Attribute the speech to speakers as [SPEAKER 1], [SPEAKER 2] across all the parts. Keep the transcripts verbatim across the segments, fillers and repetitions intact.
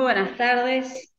[SPEAKER 1] buenas tardes.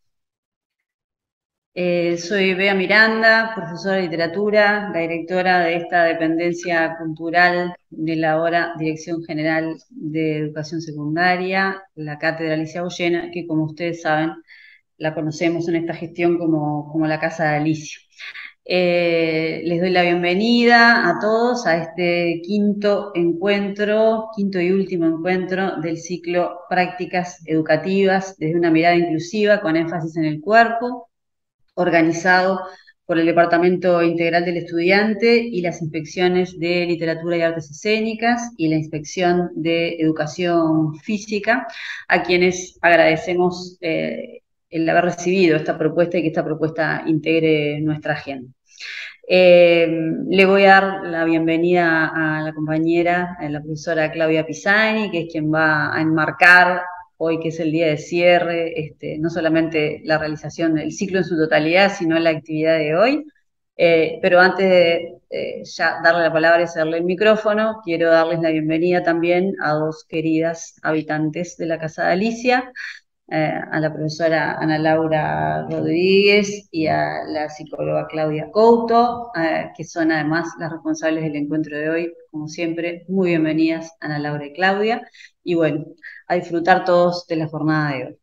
[SPEAKER 1] Eh, soy Bea Miranda, profesora de literatura, la directora de esta dependencia cultural de la ahora Dirección General de Educación Secundaria, la Cátedra Alicia Boyena, que como ustedes saben, la conocemos en esta gestión como, como la Casa de Alicia. Eh, les doy la bienvenida a todos a este quinto encuentro, quinto y último encuentro del ciclo Prácticas Educativas desde una mirada inclusiva con énfasis en el cuerpo, organizado por el Departamento Integral del Estudiante y las inspecciones de Literatura y Artes Escénicas y la Inspección de Educación Física, a quienes agradecemos eh, el haber recibido esta propuesta y que esta propuesta integre nuestra agenda. Eh, le voy a dar la bienvenida a la compañera, a la profesora Claudia Pisani, que es quien va a enmarcar hoy, que es el día de cierre, este, no solamente la realización del ciclo en su totalidad, sino la actividad de hoy. Eh, pero antes de eh, ya darle la palabra y hacerle el micrófono, quiero darles la bienvenida también a dos queridas habitantes de la Casa de Alicia, eh, a la profesora Ana Laura Rodríguez y a la psicóloga Claudia Couto, eh, que son además las responsables del encuentro de hoy. Como siempre, muy bienvenidas Ana Laura y Claudia, y bueno, a disfrutar todos de la jornada de hoy.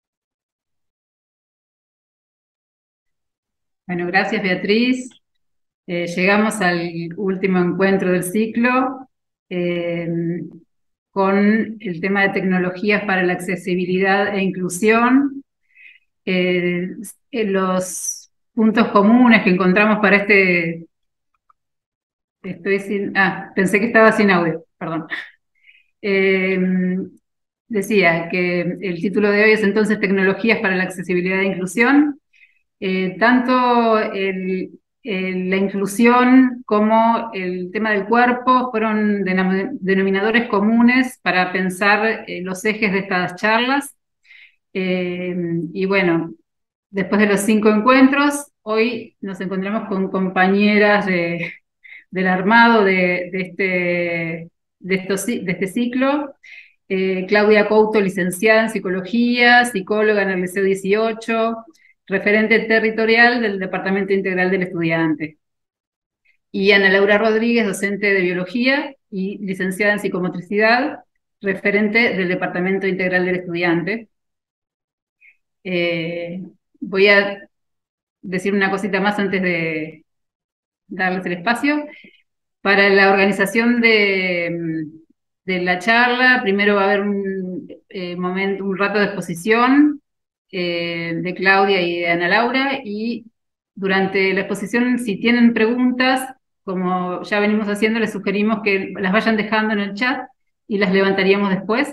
[SPEAKER 2] Bueno, gracias Beatriz. Eh, llegamos al último encuentro del ciclo eh, con el tema de tecnologías para la accesibilidad e inclusión. Eh, eh, los puntos comunes que encontramos para este... Estoy sin... Ah, pensé que estaba sin audio, perdón. Eh, Decía que el título de hoy es entonces Tecnologías para la accesibilidad e inclusión. Eh, tanto el, el, la inclusión como el tema del cuerpo fueron denominadores comunes para pensar eh, los ejes de estas charlas. Eh, y bueno, después de los cinco encuentros, hoy nos encontramos con compañeras de, del armado de, de, este, de, estos, de este ciclo. Eh, Claudia Couto, licenciada en Psicología, psicóloga en el Liceo dieciocho, referente territorial del Departamento Integral del Estudiante. Y Ana Laura Rodríguez, docente de Biología y licenciada en Psicomotricidad, referente del Departamento Integral del Estudiante. Eh, voy a decir una cosita más antes de darles el espacio. Para la organización de, de la charla, primero va a haber un, eh, momento, un rato de exposición eh, de Claudia y de Ana Laura, y durante la exposición, si tienen preguntas, como ya venimos haciendo, les sugerimos que las vayan dejando en el chat y las levantaríamos después.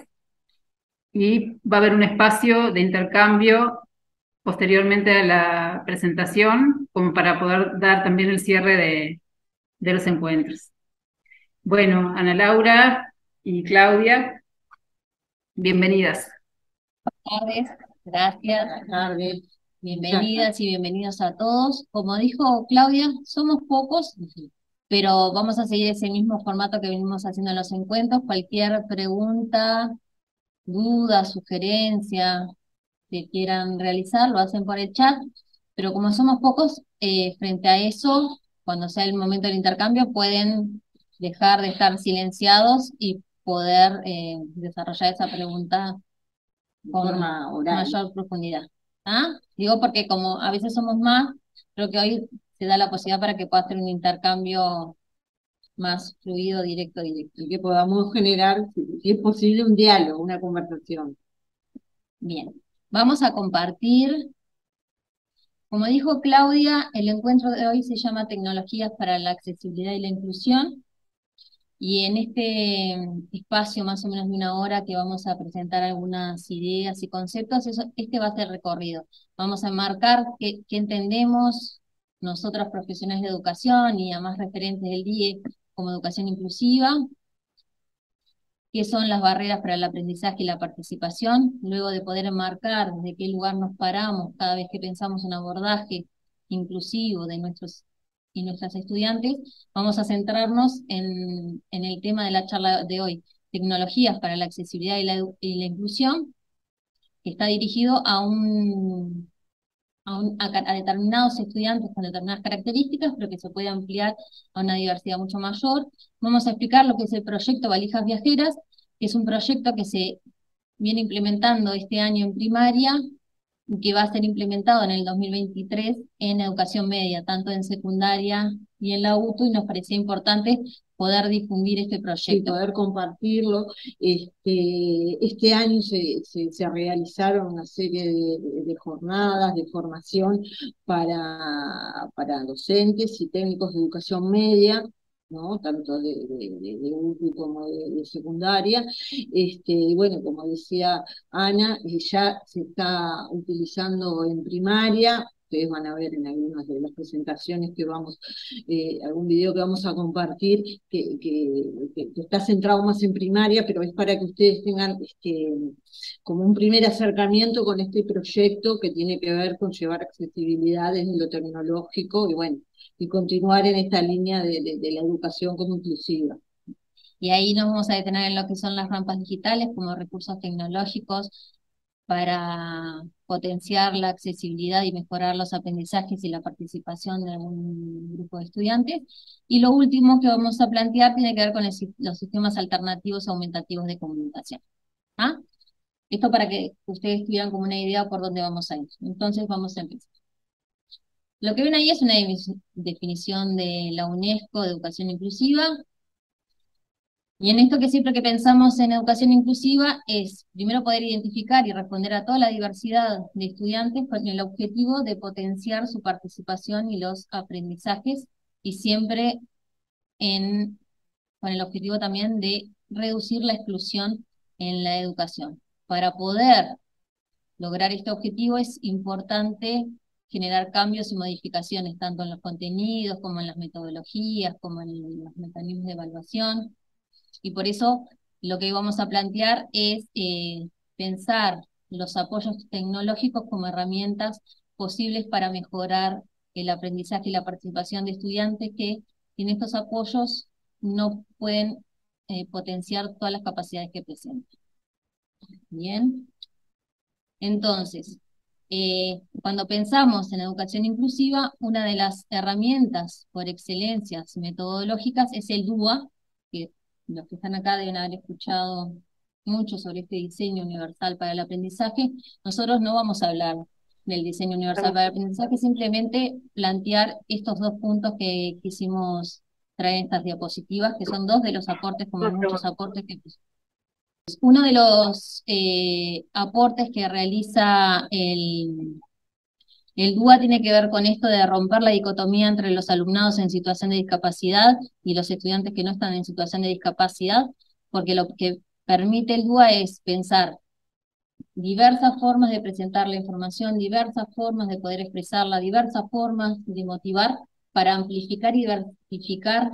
[SPEAKER 2] Y va a haber un espacio de intercambio posteriormente a la presentación, como para poder dar también el cierre de, de los encuentros. Bueno, Ana Laura y Claudia, bienvenidas.
[SPEAKER 3] Buenas tardes, gracias. Buenas tardes. Bienvenidas y bienvenidos a todos. Como dijo Claudia, somos pocos, pero vamos a seguir ese mismo formato que venimos haciendo en los encuentros. Cualquier pregunta, duda, sugerencia que quieran realizar, lo hacen por el chat. Pero como somos pocos, eh, frente a eso, cuando sea el momento del intercambio, pueden dejar de estar silenciados y poder eh, desarrollar esa pregunta con forma oral, mayor profundidad. ¿Ah? Digo porque como a veces somos más, creo que hoy se da la posibilidad para que pueda hacer un intercambio más fluido, directo, directo.
[SPEAKER 4] Y que podamos generar, si es posible, un diálogo, una conversación.
[SPEAKER 3] Bien, vamos a compartir. Como dijo Claudia, el encuentro de hoy se llama Tecnologías para la Accesibilidad y la Inclusión. Y en este espacio más o menos de una hora que vamos a presentar algunas ideas y conceptos, eso, este va a ser recorrido. Vamos a enmarcar qué, qué entendemos nosotros profesionales de educación y además referentes del D I E como educación inclusiva, qué son las barreras para el aprendizaje y la participación, luego de poder enmarcar desde qué lugar nos paramos cada vez que pensamos un abordaje inclusivo de nuestros y nuestras estudiantes, vamos a centrarnos en, en el tema de la charla de hoy, tecnologías para la accesibilidad y la, y la inclusión, que está dirigido a un, a, un, a, a determinados estudiantes con determinadas características, pero que se puede ampliar a una diversidad mucho mayor. Vamos a explicar lo que es el proyecto Valijas Viajeras, que es un proyecto que se viene implementando este año en primaria, que va a ser implementado en el dos mil veintitrés en educación media, tanto en secundaria y en la U T U, y nos parecía importante poder difundir este proyecto.
[SPEAKER 4] Y poder compartirlo. Este, este año se, se, se realizaron una serie de, de jornadas de formación para, para docentes y técnicos de educación media, ¿no? Tanto de, de, de, de U T U como de, de secundaria. Este, y bueno, como decía Ana, eh, ya se está utilizando en primaria. Ustedes van a ver en algunas de las presentaciones que vamos, eh, algún video que vamos a compartir, que, que, que, que está centrado más en primaria, pero es para que ustedes tengan este, como un primer acercamiento con este proyecto que tiene que ver con llevar accesibilidad desde lo tecnológico y bueno, y continuar en esta línea de, de, de la educación como inclusiva.
[SPEAKER 3] Y ahí nos vamos a detener en lo que son las rampas digitales como recursos tecnológicos para potenciar la accesibilidad y mejorar los aprendizajes y la participación de un grupo de estudiantes. Y lo último que vamos a plantear tiene que ver con el, los sistemas alternativos aumentativos de comunicación. ¿Ah? Esto para que ustedes tuvieran como una idea por dónde vamos a ir. Entonces vamos a empezar. Lo que ven ahí es una definición de la UNESCO de educación inclusiva. Y en esto que siempre que pensamos en educación inclusiva es primero poder identificar y responder a toda la diversidad de estudiantes con el objetivo de potenciar su participación y los aprendizajes, y siempre en, con el objetivo también de reducir la exclusión en la educación. Para poder lograr este objetivo es importante generar cambios y modificaciones tanto en los contenidos como en las metodologías, como en los mecanismos de evaluación. Y por eso lo que vamos a plantear es eh, pensar los apoyos tecnológicos como herramientas posibles para mejorar el aprendizaje y la participación de estudiantes que sin estos apoyos no pueden eh, potenciar todas las capacidades que presentan. Bien. Entonces, eh, cuando pensamos en educación inclusiva, una de las herramientas por excelencia metodológicas es el D U A, que los que están acá deben haber escuchado mucho sobre este diseño universal para el aprendizaje. Nosotros no vamos a hablar del diseño universal para el aprendizaje, simplemente plantear estos dos puntos que quisimos traer en estas diapositivas, que son dos de los aportes, como muchos aportes que uno de los eh, aportes que realiza el, el D U A tiene que ver con esto de romper la dicotomía entre los alumnados en situación de discapacidad y los estudiantes que no están en situación de discapacidad, porque lo que permite el D U A es pensar diversas formas de presentar la información, diversas formas de poder expresarla, diversas formas de motivar para amplificar y diversificar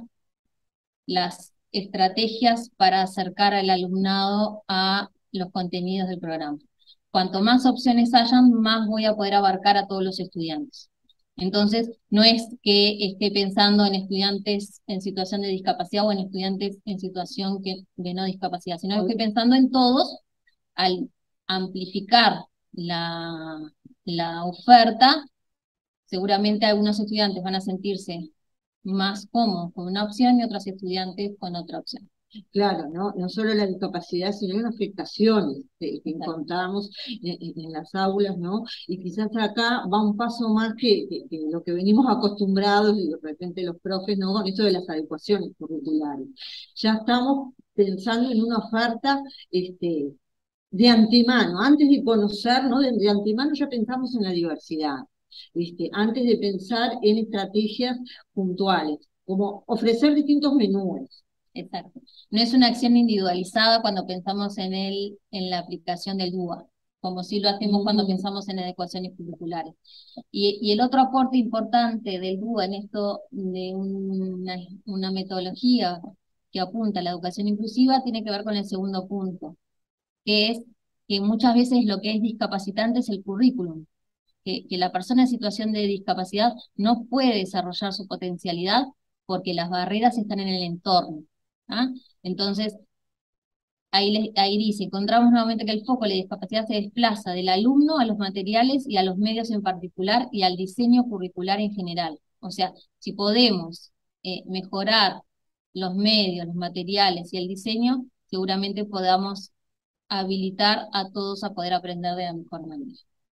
[SPEAKER 3] las estrategias para acercar al alumnado a los contenidos del programa. Cuanto más opciones hayan, más voy a poder abarcar a todos los estudiantes. Entonces, no es que esté pensando en estudiantes en situación de discapacidad o en estudiantes en situación que, de no discapacidad, sino que estoy pensando en todos. Al amplificar la, la oferta, seguramente algunos estudiantes van a sentirse más cómodos con una opción y otros estudiantes con otra opción.
[SPEAKER 4] Claro, ¿no? No solo la discapacidad, sino las afectaciones que, que encontramos en, en las aulas, ¿no? Y quizás acá va un paso más que, que, que lo que venimos acostumbrados, y de repente los profes, ¿no? Con esto de las adecuaciones curriculares. Ya estamos pensando en una oferta este, de antemano, antes de conocer, ¿no? De, de antemano ya pensamos en la diversidad. Este, antes de pensar en estrategias puntuales, como ofrecer distintos menús.
[SPEAKER 3] Exacto. No es una acción individualizada cuando pensamos en el, en la aplicación del D U A, como si lo hacemos cuando pensamos en adecuaciones curriculares. Y, y el otro aporte importante del D U A en esto de una, una metodología que apunta a la educación inclusiva tiene que ver con el segundo punto, que es que muchas veces lo que es discapacitante es el currículum. Que, que la persona en situación de discapacidad no puede desarrollar su potencialidad porque las barreras están en el entorno. ¿ah? Entonces, Ahí, les, ahí dice, encontramos nuevamente que el foco de la discapacidad se desplaza del alumno a los materiales y a los medios en particular y al diseño curricular en general. O sea, si podemos eh, mejorar los medios, los materiales y el diseño, seguramente podamos habilitar a todos a poder aprender de la mejor manera.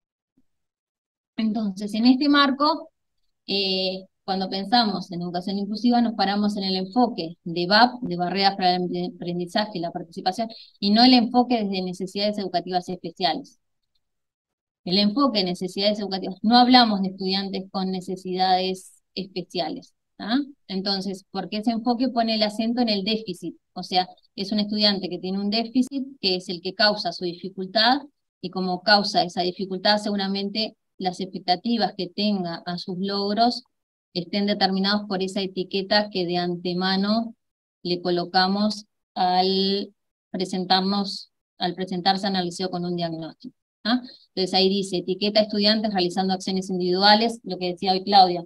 [SPEAKER 3] Entonces, en este marco, eh, cuando pensamos en educación inclusiva, nos paramos en el enfoque de B A P, de barreras para el aprendizaje y la participación, y no el enfoque desde necesidades educativas especiales. El enfoque de necesidades educativas, no hablamos de estudiantes con necesidades especiales, ¿ah? Entonces, porque ese enfoque pone el acento en el déficit, o sea, es un estudiante que tiene un déficit, que es el que causa su dificultad, y como causa esa dificultad, seguramente las expectativas que tenga a sus logros estén determinados por esa etiqueta que de antemano le colocamos al presentarnos, al presentarse en el liceo con un diagnóstico. ¿Ah? Entonces ahí dice, etiqueta a estudiantes realizando acciones individuales, lo que decía hoy Claudia,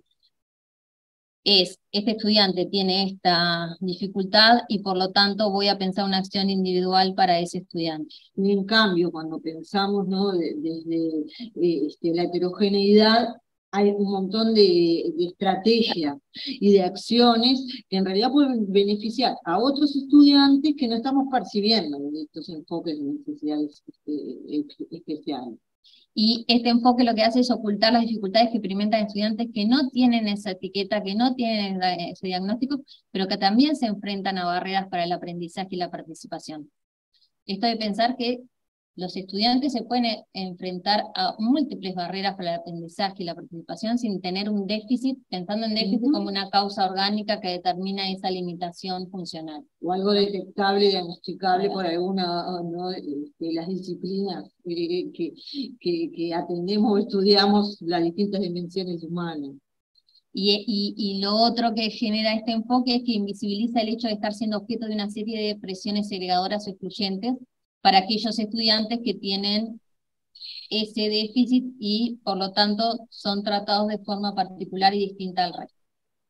[SPEAKER 3] es, este estudiante tiene esta dificultad y por lo tanto voy a pensar una acción individual para ese estudiante.
[SPEAKER 4] Y en cambio, cuando pensamos, ¿no?, de- desde eh, este, la heterogeneidad, hay un montón de, de estrategias y de acciones que en realidad pueden beneficiar a otros estudiantes que no estamos percibiendo en estos enfoques de necesidades este, especiales.
[SPEAKER 3] Y este enfoque lo que hace es ocultar las dificultades que experimentan estudiantes que no tienen esa etiqueta, que no tienen ese diagnóstico, pero que también se enfrentan a barreras para el aprendizaje y la participación. Esto de pensar que los estudiantes se pueden enfrentar a múltiples barreras para el aprendizaje y la participación sin tener un déficit, pensando en déficit uh-huh. como una causa orgánica que determina esa limitación funcional.
[SPEAKER 4] O algo detectable, diagnosticable claro. por alguna ¿no? de las disciplinas eh, que, que, que atendemos o estudiamos las distintas dimensiones humanas.
[SPEAKER 3] Y, y, y lo otro que genera este enfoque es que invisibiliza el hecho de estar siendo objeto de una serie de presiones segregadoras o excluyentes para aquellos estudiantes que tienen ese déficit y por lo tanto son tratados de forma particular y distinta al resto.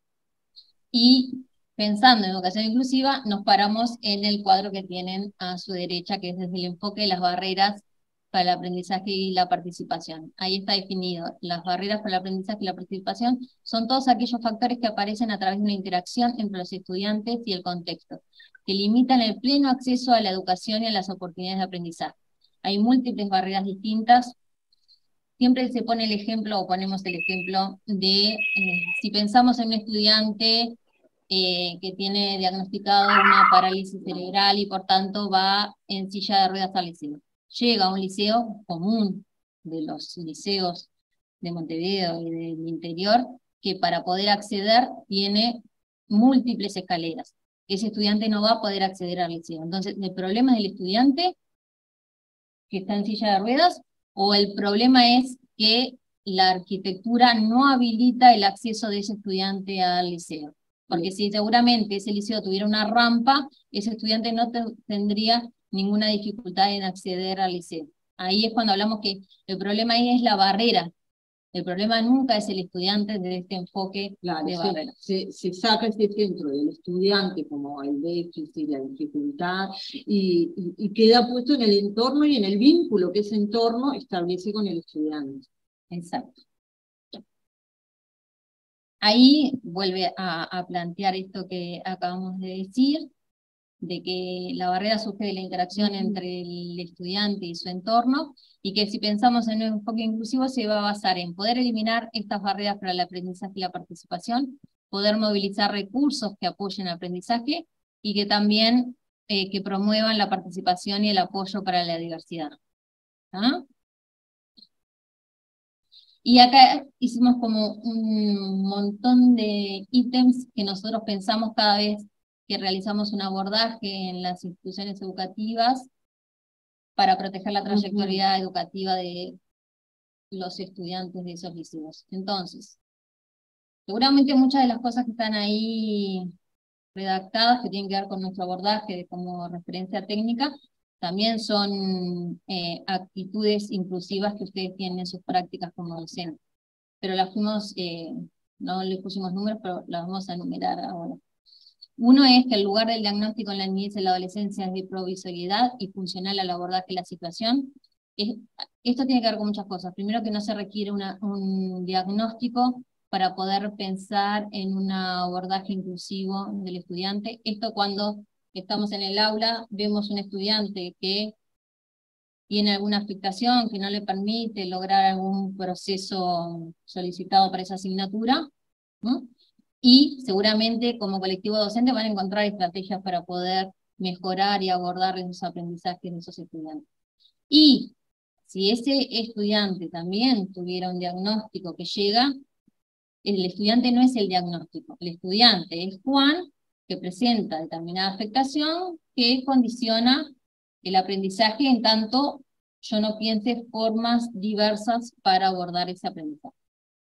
[SPEAKER 3] Y pensando en educación inclusiva, nos paramos en el cuadro que tienen a su derecha, que es desde el enfoque de las barreras para el aprendizaje y la participación. Ahí está definido, las barreras para el aprendizaje y la participación son todos aquellos factores que aparecen a través de una interacción entre los estudiantes y el contexto, que limitan el pleno acceso a la educación y a las oportunidades de aprendizaje. Hay múltiples barreras distintas. Siempre se pone el ejemplo, o ponemos el ejemplo, de eh, si pensamos en un estudiante eh, que tiene diagnosticado una parálisis cerebral y por tanto va en silla de ruedas al liceo. Llega a un liceo común de los liceos de Montevideo y del interior, que para poder acceder tiene múltiples escaleras. Ese estudiante no va a poder acceder al liceo. Entonces, ¿el problema es del estudiante que está en silla de ruedas? ¿O el problema es que la arquitectura no habilita el acceso de ese estudiante al liceo? Porque si seguramente ese liceo tuviera una rampa, ese estudiante no te, tendría ninguna dificultad en acceder al liceo. Ahí es cuando hablamos que el problema ahí es la barrera. El problema nunca es el estudiante de este enfoque
[SPEAKER 4] claro,
[SPEAKER 3] de
[SPEAKER 4] se,
[SPEAKER 3] barrera.
[SPEAKER 4] Se, se saca este centro del estudiante como el déficit, la dificultad, y, y, y queda puesto en el entorno y en el vínculo que ese entorno establece con el estudiante.
[SPEAKER 3] Exacto. Ahí vuelve a, a plantear esto que acabamos de decir, de que la barrera surge de la interacción entre el estudiante y su entorno, y que si pensamos en un enfoque inclusivo se va a basar en poder eliminar estas barreras para el aprendizaje y la participación, poder movilizar recursos que apoyen el aprendizaje, y que también eh, que promuevan la participación y el apoyo para la diversidad. ¿Ah? Y acá hicimos como un montón de ítems que nosotros pensamos cada vez que realizamos un abordaje en las instituciones educativas para proteger la trayectoria uh-huh. educativa de los estudiantes de esos liceos. Entonces, seguramente muchas de las cosas que están ahí redactadas, que tienen que ver con nuestro abordaje como referencia técnica, también son eh, actitudes inclusivas que ustedes tienen en sus prácticas como docentes. Pero las fuimos, eh, no les pusimos números, pero las vamos a enumerar ahora. Uno es que el lugar del diagnóstico en la niñez y la adolescencia es de provisoriedad y funcional al abordaje de la situación. Es, esto tiene que ver con muchas cosas. Primero, que no se requiere una, un diagnóstico para poder pensar en un abordaje inclusivo del estudiante. Esto cuando estamos en el aula, vemos un estudiante que tiene alguna afectación que no le permite lograr algún proceso solicitado para esa asignatura, ¿no? Y seguramente como colectivo docente van a encontrar estrategias para poder mejorar y abordar esos aprendizajes de esos estudiantes. Y si ese estudiante también tuviera un diagnóstico que llega, el estudiante no es el diagnóstico, el estudiante es Juan, que presenta determinada afectación que condiciona el aprendizaje en tanto yo no piense formas diversas para abordar ese aprendizaje.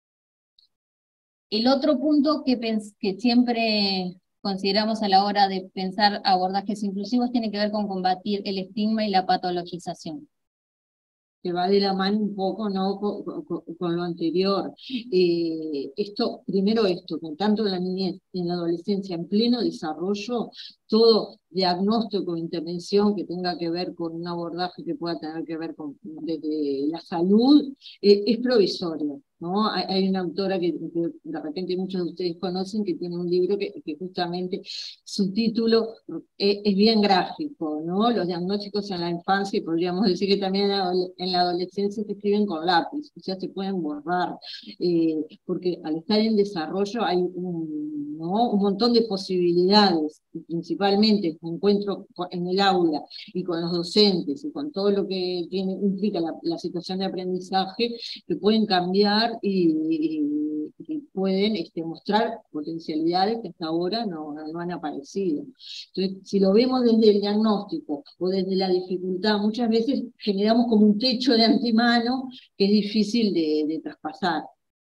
[SPEAKER 3] El otro punto que, que siempre consideramos a la hora de pensar abordajes inclusivos tiene que ver con combatir el estigma y la patologización.
[SPEAKER 4] Que va de la mano un poco, ¿no?, con, con, con lo anterior. Eh, esto, primero esto, que tanto en la niñez y en la adolescencia, en pleno desarrollo, todo diagnóstico, intervención que tenga que ver con un abordaje que pueda tener que ver con desde la salud, eh, es provisorio, ¿no? Hay, hay una autora que, que de repente muchos de ustedes conocen, que tiene un libro que, que justamente su título es, es bien gráfico, ¿no? Los diagnósticos en la infancia, y podríamos decir que también en la, en la adolescencia se escriben con lápiz, o sea, se pueden borrar, eh, porque al estar en desarrollo hay un, ¿no?, un montón de posibilidades, y principalmente me encuentro en el aula y con los docentes y con todo lo que tiene, implica la, la situación de aprendizaje, que pueden cambiar y, y, y pueden este, mostrar potencialidades que hasta ahora no, no han aparecido. Entonces, si lo vemos desde el diagnóstico o desde la dificultad, muchas veces generamos como un techo de antemano que es difícil de, de traspasar.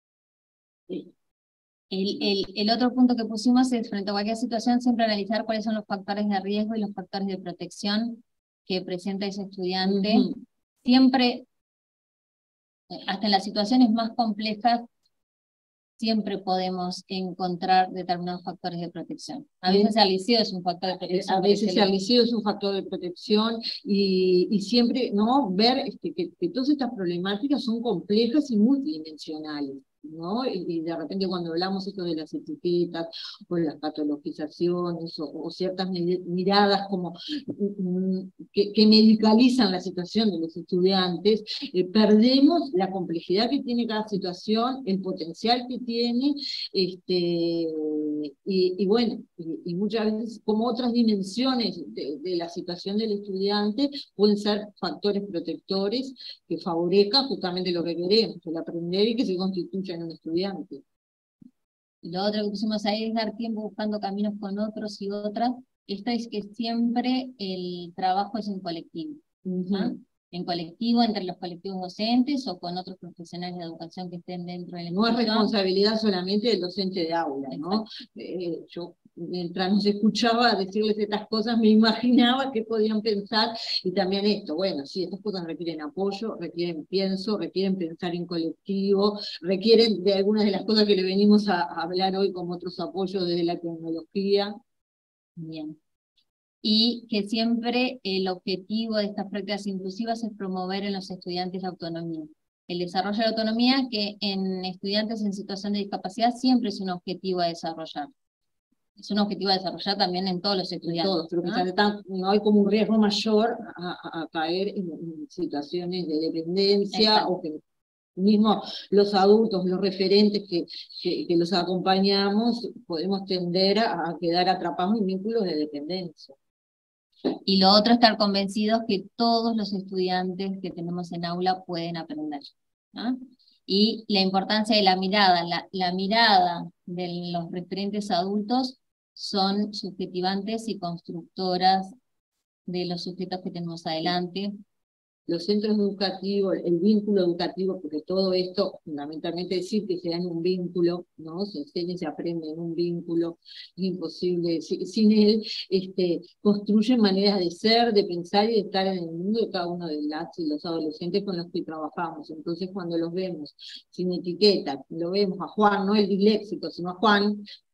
[SPEAKER 4] Sí.
[SPEAKER 3] El, el, el otro punto que pusimos es, frente a cualquier situación, siempre analizar cuáles son los factores de riesgo y los factores de protección que presenta ese estudiante. Uh-huh. Siempre, hasta en las situaciones más complejas, siempre podemos encontrar determinados factores de protección. A veces el liceo es un factor de protección.
[SPEAKER 4] A veces el liceo es un factor de protección y, y siempre, ¿no?, ver este, que, que todas estas problemáticas son complejas y multidimensionales, ¿no? Y, y de repente cuando hablamos esto de las etiquetas o las patologizaciones o, o ciertas miradas como mm, que, que medicalizan la situación de los estudiantes, eh, perdemos la complejidad que tiene cada situación, el potencial que tiene, este, y, y bueno, y, y muchas veces como otras dimensiones de, de la situación del estudiante pueden ser factores protectores que favorezcan justamente lo que queremos, el aprender y que se constituya en un estudiante.
[SPEAKER 3] Lo otro que pusimos ahí es dar tiempo buscando caminos con otros y otras. Esto es que siempre el trabajo es en colectivo, ¿no? Uh-huh. En colectivo, entre los colectivos docentes o con otros profesionales de educación que estén dentro de la
[SPEAKER 4] institución. No es responsabilidad solamente del docente de aula, ¿no? Eh, yo, mientras nos escuchaba decirles estas cosas, me imaginaba qué podían pensar, y también esto, bueno, sí, estas cosas requieren apoyo, requieren pienso, requieren pensar en colectivo, requieren de algunas de las cosas que le venimos a, a hablar hoy como otros apoyos desde la tecnología.
[SPEAKER 3] Bien. Y que siempre el objetivo de estas prácticas inclusivas es promover en los estudiantes la autonomía. El desarrollo de la autonomía, que en estudiantes en situación de discapacidad siempre es un objetivo a desarrollar. Es un objetivo a desarrollar también en todos los estudiantes.
[SPEAKER 4] Todos, pero ¿no? Que tan, no hay como un riesgo mayor a, a, a caer en, en situaciones de dependencia. Exacto. O que mismo los adultos, los referentes que, que, que los acompañamos, podemos tender a, a quedar atrapados en vínculos de dependencia.
[SPEAKER 3] Y lo otro, estar convencidos que todos los estudiantes que tenemos en aula pueden aprender, ¿no? Y la importancia de la mirada, la, la mirada de los referentes adultos son subjetivantes y constructoras de los sujetos que tenemos adelante.
[SPEAKER 4] Los centros educativos, el vínculo educativo, porque todo esto, fundamentalmente decir que se da en un vínculo, ¿no? Se enseña y se aprende en un vínculo, es imposible, sin él, este, construyen maneras de ser, de pensar y de estar en el mundo de cada uno de las y los adolescentes con los que trabajamos. Entonces cuando los vemos sin etiqueta, lo vemos a Juan, no el disléxico, sino a Juan,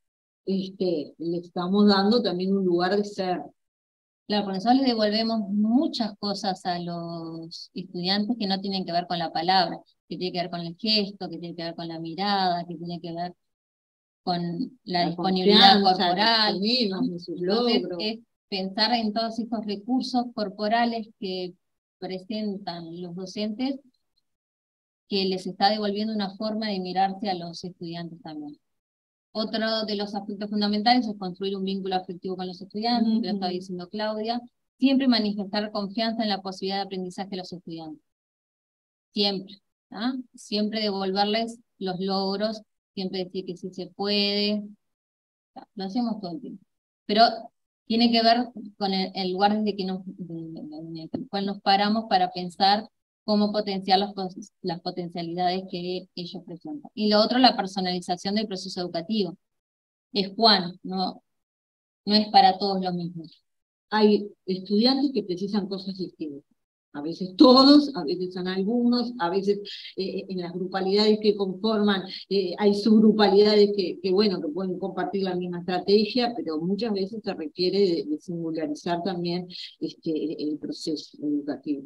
[SPEAKER 4] este, le estamos dando también un lugar de ser.
[SPEAKER 3] Claro, porque nosotros le devolvemos muchas cosas a los estudiantes que no tienen que ver con la palabra, que tiene que ver con el gesto, que tiene que ver con la mirada, que tiene que ver con la,
[SPEAKER 4] La
[SPEAKER 3] disponibilidad
[SPEAKER 4] confianza,
[SPEAKER 3] corporal,
[SPEAKER 4] los mismos,
[SPEAKER 3] ¿no?
[SPEAKER 4] en sus
[SPEAKER 3] Entonces,
[SPEAKER 4] logros.
[SPEAKER 3] es pensar en todos estos recursos corporales que presentan los docentes, que les está devolviendo una forma de mirarse a los estudiantes también. Otro de los aspectos fundamentales es construir un vínculo afectivo con los estudiantes,
[SPEAKER 4] Uh-huh.
[SPEAKER 3] que lo estaba diciendo Claudia. Siempre manifestar confianza en la posibilidad de aprendizaje de los estudiantes. Siempre. ¿Ah? Siempre devolverles los logros, siempre decir que sí se puede. Lo hacemos todo el tiempo. Pero tiene que ver con el, el lugar desde que nos, en el cual nos paramos para pensar cómo potenciar los, las potencialidades que ellos presentan. Y lo otro, la personalización del proceso educativo. Es Juan, no, no es para todos lo mismo.
[SPEAKER 4] Hay estudiantes que precisan cosas distintas. A veces todos, a veces son algunos, a veces eh, en las grupalidades que conforman, eh, hay subgrupalidades que, que, bueno, que pueden compartir la misma estrategia, pero muchas veces se requiere de, de singularizar también este, el proceso educativo.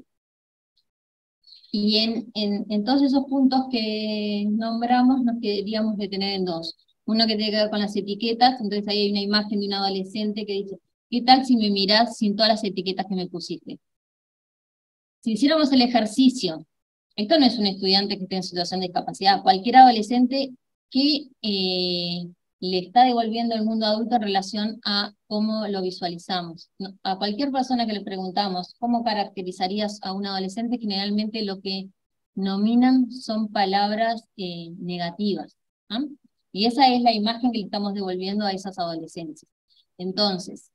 [SPEAKER 3] Y en, en, en todos esos puntos que nombramos nos queríamos detener en dos. Uno que tiene que ver con las etiquetas, entonces ahí hay una imagen de un adolescente que dice, ¿qué tal si me mirás sin todas las etiquetas que me pusiste? Si hiciéramos el ejercicio, esto no es un estudiante que esté en situación de discapacidad, cualquier adolescente que eh, le está devolviendo el mundo adulto en relación a cómo lo visualizamos. No, a cualquier persona que le preguntamos, ¿cómo caracterizarías a un adolescente? Generalmente lo que nominan son palabras eh, negativas. ¿Ah? Y esa es la imagen que le estamos devolviendo a esas adolescentes. Entonces,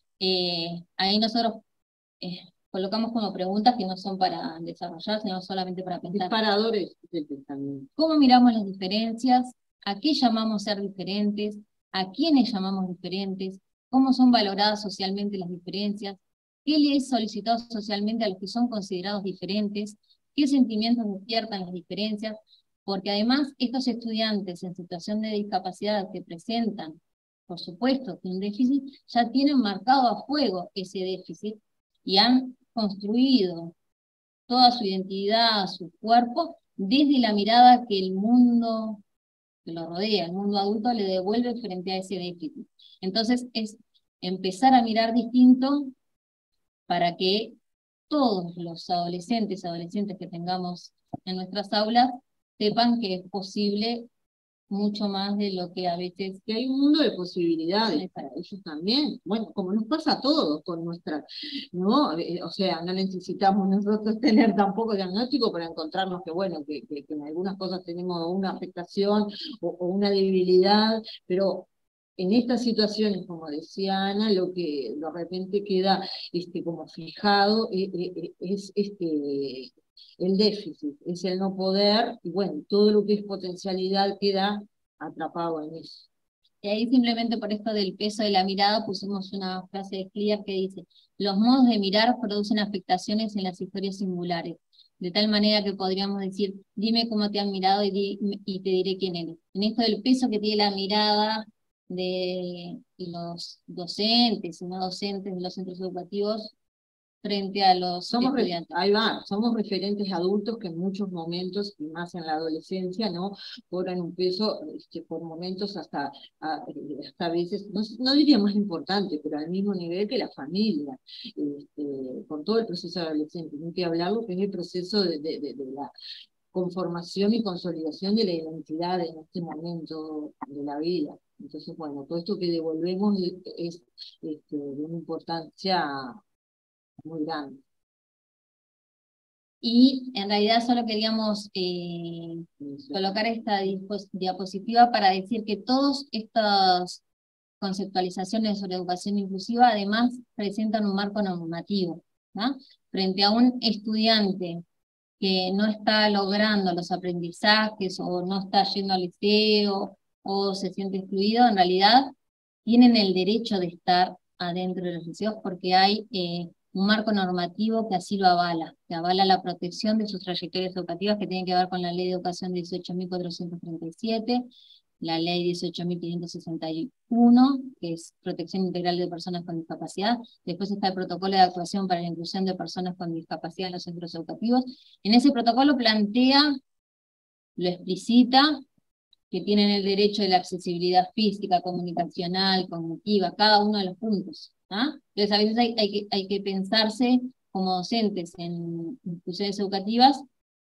[SPEAKER 3] eh, ahí nosotros eh, colocamos como preguntas que no son para desarrollar, sino solamente para pensar.
[SPEAKER 4] Disparadores del pensamiento.
[SPEAKER 3] ¿Cómo miramos las diferencias? ¿A qué llamamos ser diferentes? ¿A quiénes llamamos diferentes? ¿Cómo son valoradas socialmente las diferencias? ¿Qué le es solicitado socialmente a los que son considerados diferentes? ¿Qué sentimientos despiertan las diferencias? Porque además estos estudiantes en situación de discapacidad que presentan, por supuesto, un déficit, ya tienen marcado a fuego ese déficit y han construido toda su identidad, su cuerpo, desde la mirada que el mundo que lo rodea, el mundo adulto, le devuelve frente a ese déficit. Entonces es empezar a mirar distinto para que todos los adolescentes, adolescentes que tengamos en nuestras aulas, sepan que es posible mucho más de lo que a veces...
[SPEAKER 4] Que hay un mundo de posibilidades para ellos también. Bueno, como nos pasa a todos con nuestra, ¿no? O sea, no necesitamos nosotros tener tampoco diagnóstico para encontrarnos que, bueno, que, que, que en algunas cosas tenemos una afectación o, o una debilidad, pero en estas situaciones, como decía Ana, lo que de repente queda este, como fijado es, es este... el déficit, es el no poder, y bueno, todo lo que es potencialidad queda atrapado en eso.
[SPEAKER 3] Y ahí simplemente por esto del peso de la mirada pusimos una frase de Clear que dice, los modos de mirar producen afectaciones en las historias singulares, de tal manera que podríamos decir, dime cómo te han mirado y, di, y te diré quién eres. En esto del peso que tiene la mirada de los docentes y no docentes de los centros educativos, frente a los
[SPEAKER 4] somos
[SPEAKER 3] estudiantes.
[SPEAKER 4] Ahí va, somos referentes adultos que en muchos momentos, y más en la adolescencia, ¿no? Cobran un peso, este, por momentos hasta, a, hasta a veces, no, no diría más importante, pero al mismo nivel que la familia, este, con todo el proceso adolescente. No hay que hablarlo, que es el proceso de, de, de, de la conformación y consolidación de la identidad en este momento de la vida. Entonces, bueno, todo esto que devolvemos es, este, de una importancia muy grande.
[SPEAKER 3] Y en realidad solo queríamos eh, colocar esta diapositiva para decir que todas estas conceptualizaciones sobre educación inclusiva además presentan un marco normativo, ¿no? Frente a un estudiante que no está logrando los aprendizajes o no está yendo al liceo o se siente excluido, en realidad tienen el derecho de estar adentro de los liceos porque hay eh, un marco normativo que así lo avala, que avala la protección de sus trayectorias educativas que tiene que ver con la Ley de Educación dieciocho mil cuatrocientos treinta y siete, la ley dieciocho mil quinientos sesenta y uno, que es protección integral de personas con discapacidad. Después está el protocolo de actuación para la inclusión de personas con discapacidad en los centros educativos. En ese protocolo plantea, lo explicita, que tienen el derecho de la accesibilidad física, comunicacional, cognitiva, cada uno de los puntos. ¿Ah? Entonces a veces hay, hay, que, hay que pensarse como docentes en instituciones educativas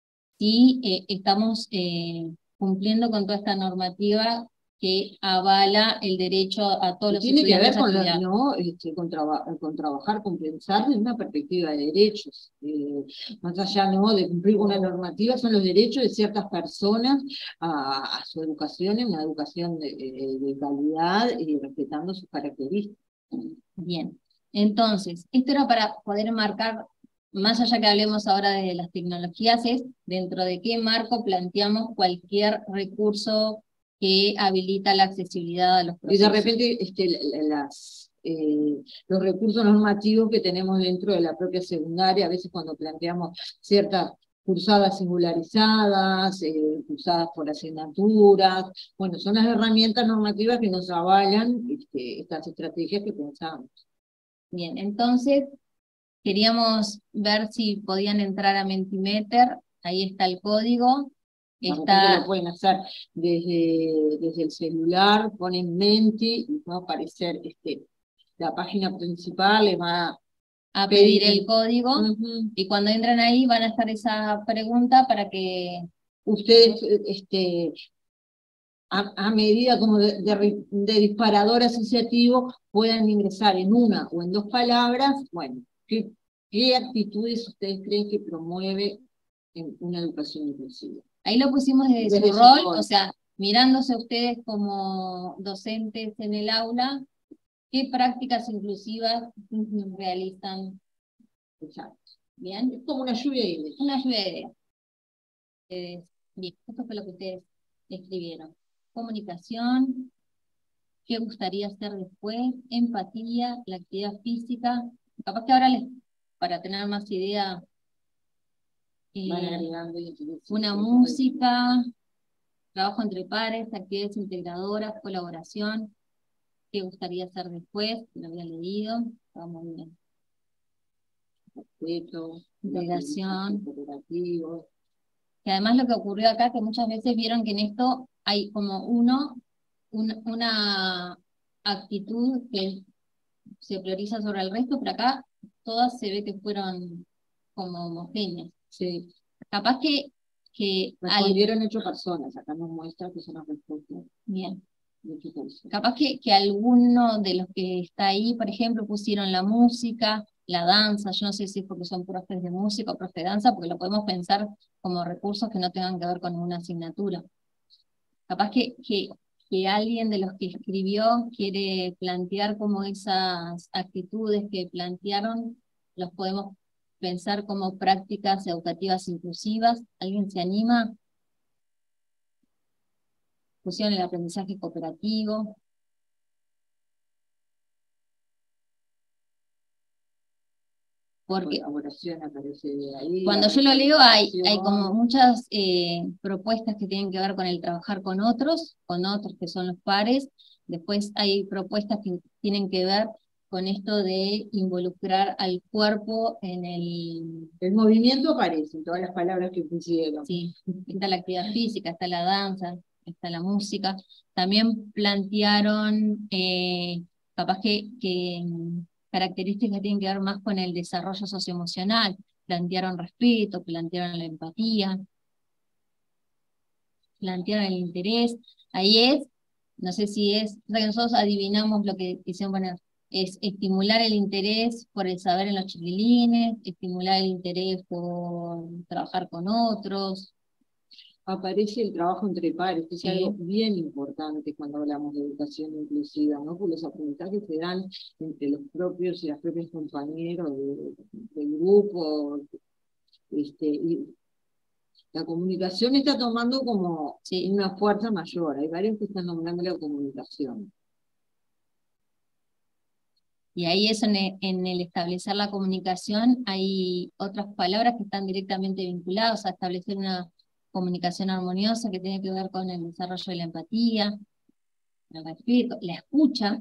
[SPEAKER 3] si eh, estamos eh, cumpliendo con toda esta normativa que avala el derecho a todos
[SPEAKER 4] Y
[SPEAKER 3] los
[SPEAKER 4] tiene que ver
[SPEAKER 3] estudiantes a
[SPEAKER 4] con, la-
[SPEAKER 3] estudiar.
[SPEAKER 4] ¿no? Este, con, traba- con trabajar, con pensar desde una perspectiva de derechos. Eh, más allá, ¿no?, de cumplir con una normativa, son los derechos de ciertas personas a, a su educación, una educación de, de- de calidad y respetando sus características.
[SPEAKER 3] Bien, entonces, esto era para poder marcar, más allá que hablemos ahora de las tecnologías, es dentro de qué marco planteamos cualquier recurso que habilita la accesibilidad a los
[SPEAKER 4] Y
[SPEAKER 3] procesos.
[SPEAKER 4] de repente este, la- la- las, eh, los recursos normativos que tenemos dentro de la propia secundaria, a veces cuando planteamos ciertas cursadas singularizadas, eh, cursadas por asignaturas, bueno, son las herramientas normativas que nos avalan este, estas estrategias que pensamos.
[SPEAKER 3] Bien, entonces queríamos ver si podían entrar a Mentimeter, ahí está el código,
[SPEAKER 4] De repente
[SPEAKER 3] está
[SPEAKER 4] lo pueden hacer desde, desde el celular, ponen Menti y va a aparecer este, la página principal, les va
[SPEAKER 3] a pedir
[SPEAKER 4] pedir-
[SPEAKER 3] el código,
[SPEAKER 4] Ujú.
[SPEAKER 3] y cuando entran ahí van a estar esa pregunta para que
[SPEAKER 4] Ustedes, este, a, a medida como de, de- de disparador asociativo, puedan ingresar en una o en dos palabras, bueno, ¿qué, qué actitudes ustedes creen que promueve en una educación inclusiva?
[SPEAKER 3] ahí lo pusimos desde,
[SPEAKER 4] Desde
[SPEAKER 3] su
[SPEAKER 4] su
[SPEAKER 3] rol,
[SPEAKER 4] rol.
[SPEAKER 3] o sea, mirándose ustedes como docentes en el aula, ¿qué prácticas inclusivas realizan?
[SPEAKER 4] Exacto.
[SPEAKER 3] ¿Bien?
[SPEAKER 4] Es como una lluvia de ideas.
[SPEAKER 3] Una lluvia de ideas. Eh, bien, esto fue lo que ustedes escribieron. Comunicación, qué gustaría hacer después, empatía, la actividad física. Capaz que ahora les, para tener más idea, eh,
[SPEAKER 4] Van agregando y utilizando.
[SPEAKER 3] una música, trabajo entre pares, actividades integradoras, colaboración, qué gustaría hacer después, lo había leído, estaba muy bien.
[SPEAKER 4] Respeto,
[SPEAKER 3] Integración.
[SPEAKER 4] cooperativo.
[SPEAKER 3] Que además lo que ocurrió acá, que muchas veces vieron que en esto hay como uno, un- una actitud que se prioriza sobre el resto, pero acá todas se ve que fueron como homogéneas.
[SPEAKER 4] Sí,
[SPEAKER 3] Capaz que, que al,
[SPEAKER 4] respondieron hecho personas, acá nos muestra que son las respuestas
[SPEAKER 3] bien,
[SPEAKER 4] de hecho personas.
[SPEAKER 3] capaz que, que alguno de los que está ahí, por ejemplo, pusieron la música, la danza, yo no sé si es porque son profes de música o profes de danza, porque lo podemos pensar como recursos que no tengan que ver con una asignatura. Capaz que, que, que alguien de los que escribió quiere plantear como esas actitudes que plantearon, los podemos pensar como prácticas educativas inclusivas. ¿Alguien se anima? Pusieron el aprendizaje cooperativo. Porque
[SPEAKER 4] Colaboración aparece de ahí.
[SPEAKER 3] cuando yo lo leo hay, hay como muchas eh, propuestas que tienen que ver con el trabajar con otros, con otros que son los pares. Después hay propuestas que tienen que ver con esto de involucrar al cuerpo en el...
[SPEAKER 4] El movimiento aparece en todas las palabras que pusieron.
[SPEAKER 3] Sí, está la actividad física, está la danza, está la música. También plantearon, eh, capaz que, que mm, características que tienen que ver más con el desarrollo socioemocional. Plantearon respeto, plantearon la empatía, plantearon el interés. Ahí es, no sé si es, o sea que nosotros adivinamos lo que quisieron poner, es estimular el interés por el saber en los chiquilines, estimular el interés por trabajar con otros.
[SPEAKER 4] Aparece el trabajo entre pares, que es
[SPEAKER 3] Sí.
[SPEAKER 4] algo bien importante cuando hablamos de educación inclusiva, ¿no? Porque los aprendizajes se dan entre los propios y las propias compañeros de- del grupo, este, y la comunicación está tomando como
[SPEAKER 3] Sí.
[SPEAKER 4] una fuerza mayor. Hay varios que están nombrando la comunicación.
[SPEAKER 3] Y ahí eso en el, en el establecer la comunicación hay otras palabras que están directamente vinculadas a establecer una comunicación armoniosa, que tiene que ver con el desarrollo de la empatía, el respeto, la escucha,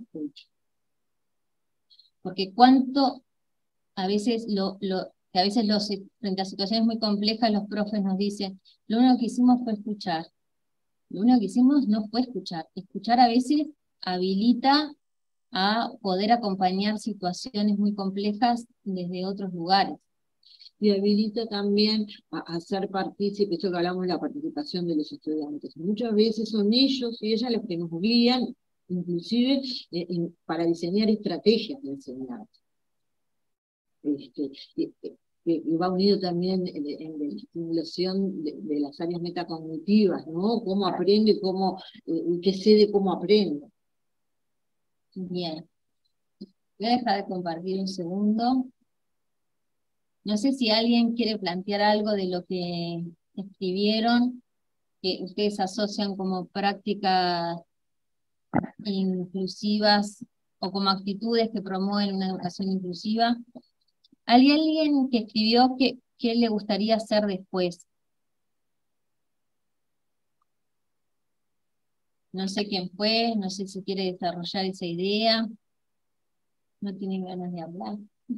[SPEAKER 3] porque cuánto a veces lo, lo que a veces los, frente a situaciones muy complejas los profes nos dicen, lo único que hicimos fue escuchar. Lo único que hicimos no fue escuchar. Escuchar a veces habilita a poder acompañar situaciones muy complejas desde otros lugares.
[SPEAKER 4] Y habilita también a, a ser partícipes, esto que hablamos de la participación de los estudiantes. Muchas veces son ellos y ellas los que nos guían, inclusive eh, en, para diseñar estrategias de enseñanza. Este, y, y va unido también en, en la estimulación de, de las áreas metacognitivas, ¿no? Cómo aprende, cómo, eh, qué sé de cómo aprende.
[SPEAKER 3] Bien. Voy a dejar de compartir un segundo. No sé si alguien quiere plantear algo de lo que escribieron, que ustedes asocian como prácticas inclusivas o como actitudes que promueven una educación inclusiva. ¿Hay alguien que escribió que, qué le gustaría hacer después? No sé quién fue, no sé si quiere desarrollar esa idea. No tienen ganas de hablar.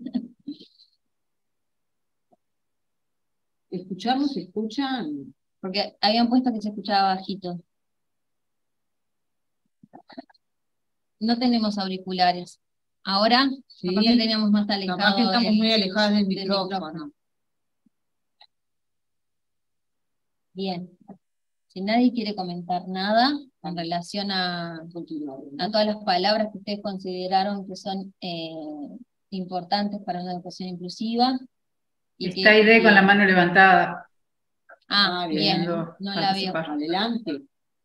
[SPEAKER 4] ¿Escucharnos se escuchan?
[SPEAKER 3] Porque habían puesto que se escuchaba bajito. No tenemos auriculares. Ahora,
[SPEAKER 4] Sí,
[SPEAKER 3] capaz que teníamos más alejado.
[SPEAKER 4] Capaz que estamos
[SPEAKER 3] del-
[SPEAKER 4] muy alejadas del,
[SPEAKER 3] del
[SPEAKER 4] micrófono.
[SPEAKER 3] micrófono. Bien. Si nadie quiere comentar nada en relación a, a todas las palabras que ustedes consideraron que son eh, importantes para una educación inclusiva. Y
[SPEAKER 2] Está
[SPEAKER 3] que,
[SPEAKER 2] Aide con la
[SPEAKER 3] que-
[SPEAKER 2] mano levantada.
[SPEAKER 3] Ah,
[SPEAKER 4] Ah,
[SPEAKER 3] bien,
[SPEAKER 2] bien.
[SPEAKER 3] no la veo.
[SPEAKER 2] Participar.
[SPEAKER 4] Adelante.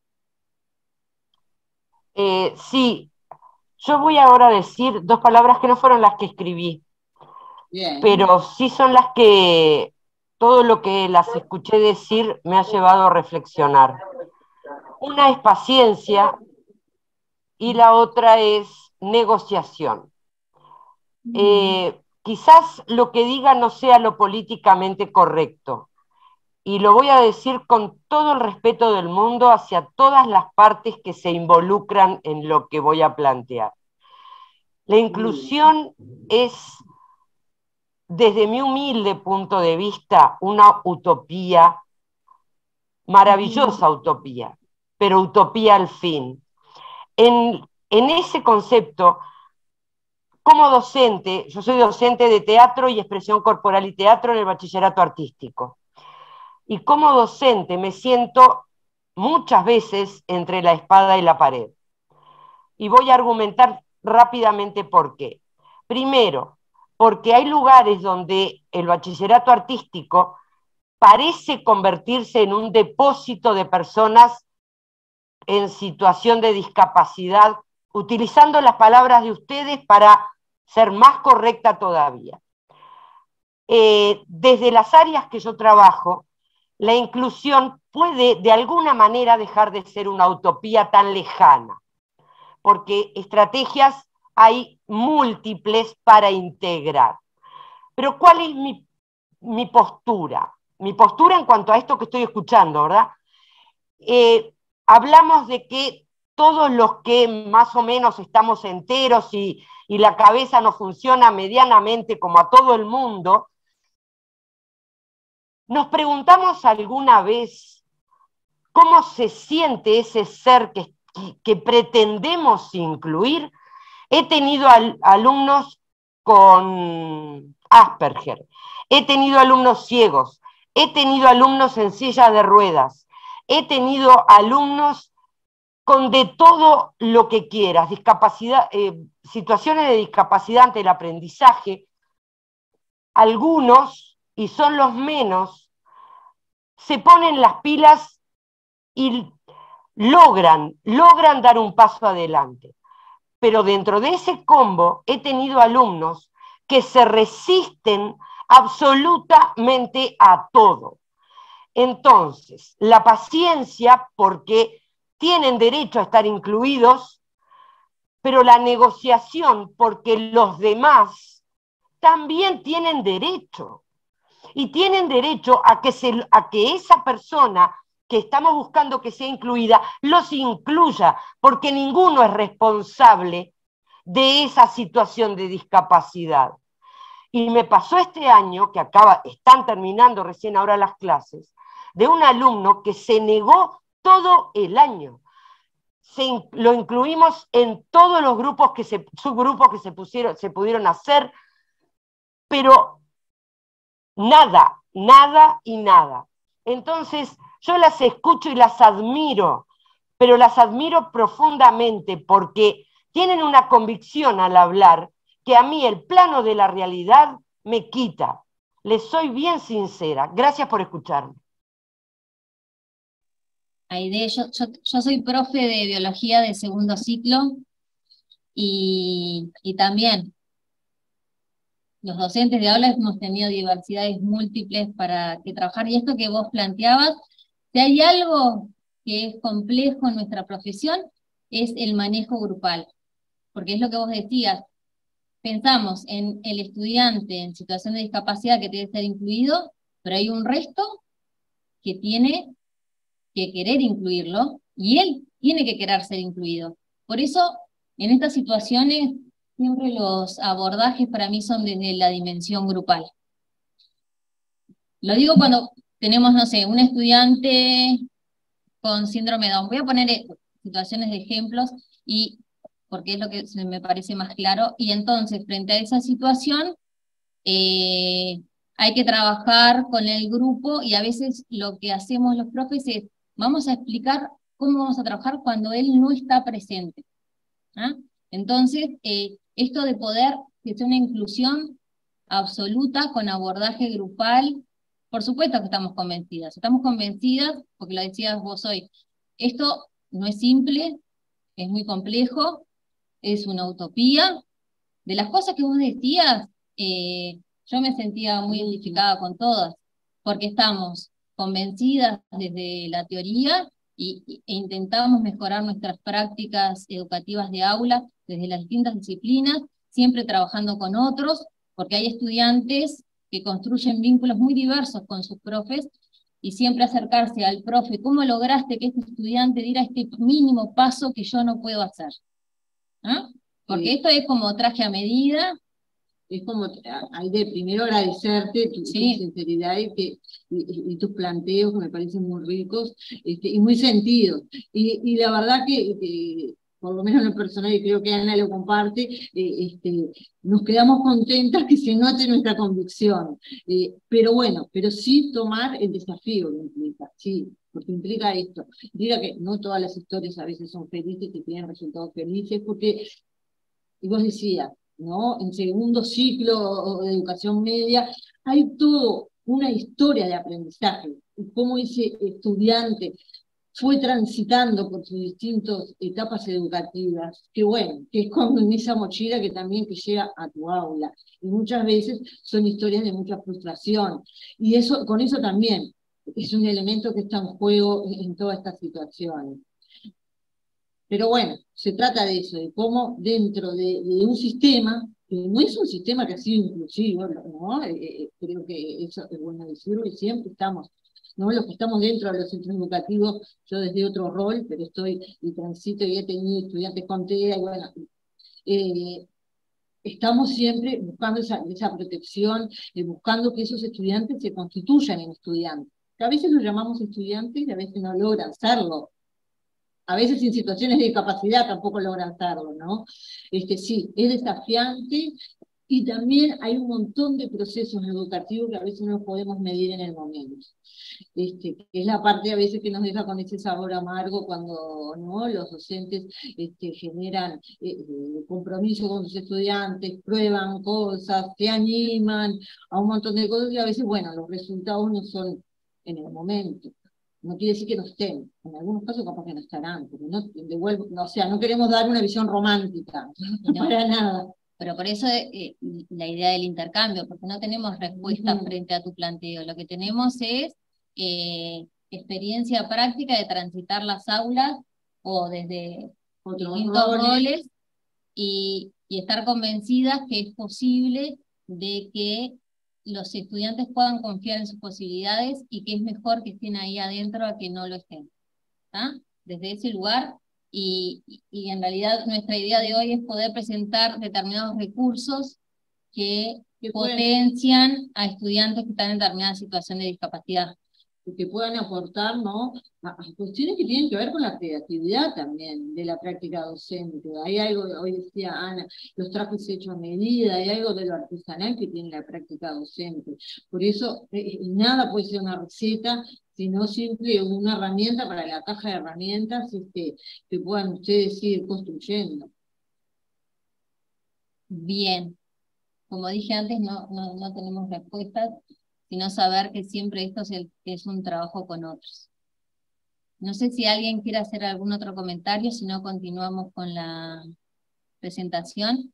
[SPEAKER 5] Eh, sí, yo voy ahora a decir dos palabras que no fueron las que escribí,
[SPEAKER 4] Bien.
[SPEAKER 5] pero sí son las que todo lo que las escuché decir me ha llevado a reflexionar. Una es paciencia y la otra es negociación. Eh, quizás lo que diga no sea lo políticamente correcto, y lo voy a decir con todo el respeto del mundo hacia todas las partes que se involucran en lo que voy a plantear. La inclusión es, desde mi humilde punto de vista, una utopía, maravillosa utopía, pero utopía al fin. En, en ese concepto, como docente, yo soy docente de teatro y expresión corporal y teatro en el bachillerato artístico. Y como docente me siento muchas veces entre la espada y la pared. Y voy a argumentar rápidamente por qué. Primero, porque hay lugares donde el bachillerato artístico parece convertirse en un depósito de personas en situación de discapacidad, utilizando las palabras de ustedes para ser más correcta todavía. Eh, desde las áreas que yo trabajo, la inclusión puede de alguna manera dejar de ser una utopía tan lejana, porque estrategias hay múltiples para integrar. Pero ¿cuál es mi, mi postura? Mi postura en cuanto a esto que estoy escuchando, ¿verdad? Eh, hablamos de que todos los que más o menos estamos enteros y, y la cabeza nos funciona medianamente como a todo el mundo, ¿nos preguntamos alguna vez cómo se siente ese ser que, que pretendemos incluir? He tenido al, alumnos con Asperger, he tenido alumnos ciegos, he tenido alumnos en silla de ruedas, he tenido alumnos con de todo lo que quieras, discapacidad, eh, situaciones de discapacidad ante el aprendizaje. Algunos, y son los menos, se ponen las pilas y logran, logran dar un paso adelante. Pero dentro de ese combo he tenido alumnos que se resisten absolutamente a todo. Entonces, la paciencia, porque tienen derecho a estar incluidos, pero la negociación, porque los demás también tienen derecho. y tienen derecho a que, se, a que esa persona que estamos buscando que sea incluida, los incluya, porque ninguno es responsable de esa situación de discapacidad. Y me pasó este año, que acaba, están terminando recién ahora las clases, de un alumno que se negó todo el año. Se, lo incluimos en todos los grupos que se, subgrupos que se, pusieron, se pudieron hacer, pero nada, nada y nada. Entonces, yo las escucho y las admiro, pero las admiro profundamente porque tienen una convicción al hablar que a mí el plano de la realidad me quita. Les soy bien sincera. Gracias por escucharme.
[SPEAKER 3] Aide, yo, yo, yo soy profe de biología de segundo ciclo y, y también los docentes de aula hemos tenido diversidades múltiples para que trabajar, y esto que vos planteabas, si hay algo que es complejo en nuestra profesión, es el manejo grupal, porque es lo que vos decías, pensamos en el estudiante en situación de discapacidad que debe ser incluido, pero hay un resto que tiene que querer incluirlo, y él tiene que querer ser incluido. Por eso, en estas situaciones, siempre los abordajes para mí son desde la dimensión grupal. Lo digo cuando tenemos, no sé, un estudiante con síndrome de Down. Voy a poner situaciones de ejemplos, y porque es lo que me parece más claro, y entonces, frente a esa situación, eh, hay que trabajar con el grupo, y a veces lo que hacemos los profes es, vamos a explicar cómo vamos a trabajar cuando él no está presente. ¿Ah? Entonces, eh, esto de poder que sea una inclusión absoluta con abordaje grupal, por supuesto que estamos convencidas, estamos convencidas, porque lo decías vos hoy, esto no es simple, es muy complejo, es una utopía. De las cosas que vos decías, eh, yo me sentía muy identificada con todas, porque estamos convencidas desde la teoría y, e intentamos mejorar nuestras prácticas educativas de aula desde las distintas disciplinas, siempre trabajando con otros, porque hay estudiantes que construyen vínculos muy diversos con sus profes, y siempre acercarse al profe, ¿cómo lograste que este estudiante diera este mínimo paso que yo no puedo hacer? ¿Ah? Porque sí. Esto es como traje a medida.
[SPEAKER 4] Es como, hay de primero agradecerte tu,
[SPEAKER 3] sí.
[SPEAKER 4] tu sinceridad y, que, y, y tus planteos que me parecen muy ricos, este, y muy sentidos. Y, y la verdad que, que, por lo menos en lo personal, y creo que Ana lo comparte, eh, este, nos quedamos contentas que se note nuestra convicción. Eh, pero bueno, pero sí tomar el desafío que implica, sí, porque implica esto. Diga que no todas las historias a veces son felices y tienen resultados felices, porque, y vos decías, ¿no? En segundo ciclo de educación media, hay toda una historia de aprendizaje, y cómo ese estudiante fue transitando por sus distintas etapas educativas, que bueno, que es como en esa mochila que también que llega a tu aula, y muchas veces son historias de mucha frustración, y eso, con eso también es un elemento que está en juego en todas estas situaciones. Pero bueno, se trata de eso, de cómo dentro de, de un sistema, que no es un sistema que ha sido inclusivo, ¿no? Eh, eh, creo que eso es bueno decirlo, y siempre estamos, ¿no? Los que estamos dentro de los centros educativos, yo desde otro rol, pero estoy y transito y he tenido estudiantes con TEA, y bueno, eh, estamos siempre buscando esa, esa protección, eh, buscando que esos estudiantes se constituyan en estudiantes. Que a veces los llamamos estudiantes y a veces no logran serlo. A veces en situaciones de discapacidad tampoco logran hacerlo, ¿no? Este, sí, es desafiante, y también hay un montón de procesos educativos que a veces no los podemos medir en el momento. Este, que es la parte a veces que nos deja con ese sabor amargo cuando, ¿no?, los docentes este, generan eh, compromiso con sus estudiantes, prueban cosas, se animan a un montón de cosas, y a veces, bueno, los resultados no son en el momento. No quiere decir que no estén, en algunos casos capaz que no estarán, porque no, devuelvo, no, o sea, no queremos dar una visión romántica, no, para nada.
[SPEAKER 3] Pero por eso eh, la idea del intercambio, porque no tenemos respuesta uh-huh. frente a tu planteo, lo que tenemos es eh, experiencia práctica de transitar las aulas, o desde Otros distintos roles, roles y, y estar convencidas que es posible de que los estudiantes puedan confiar en sus posibilidades y que es mejor que estén ahí adentro a que no lo estén. ¿Tá? Desde ese lugar, y, y en realidad nuestra idea de hoy es poder presentar determinados recursos que, que potencian pueden, a estudiantes que están en determinada situación de discapacidad.
[SPEAKER 4] Que puedan aportar, ¿no?, a, a cuestiones que tienen que ver con la creatividad también de la práctica docente. Hay algo, hoy decía Ana, los trajes hechos a medida, hay algo de lo artesanal que tiene la práctica docente. Por eso eh, nada puede ser una receta, sino siempre una herramienta para la caja de herramientas este, que puedan ustedes ir construyendo.
[SPEAKER 3] Bien, como dije antes, no, no, no tenemos respuestas, sino saber que siempre esto es, el, es un trabajo con otros. No sé si alguien quiere hacer algún otro comentario, si no continuamos con la presentación.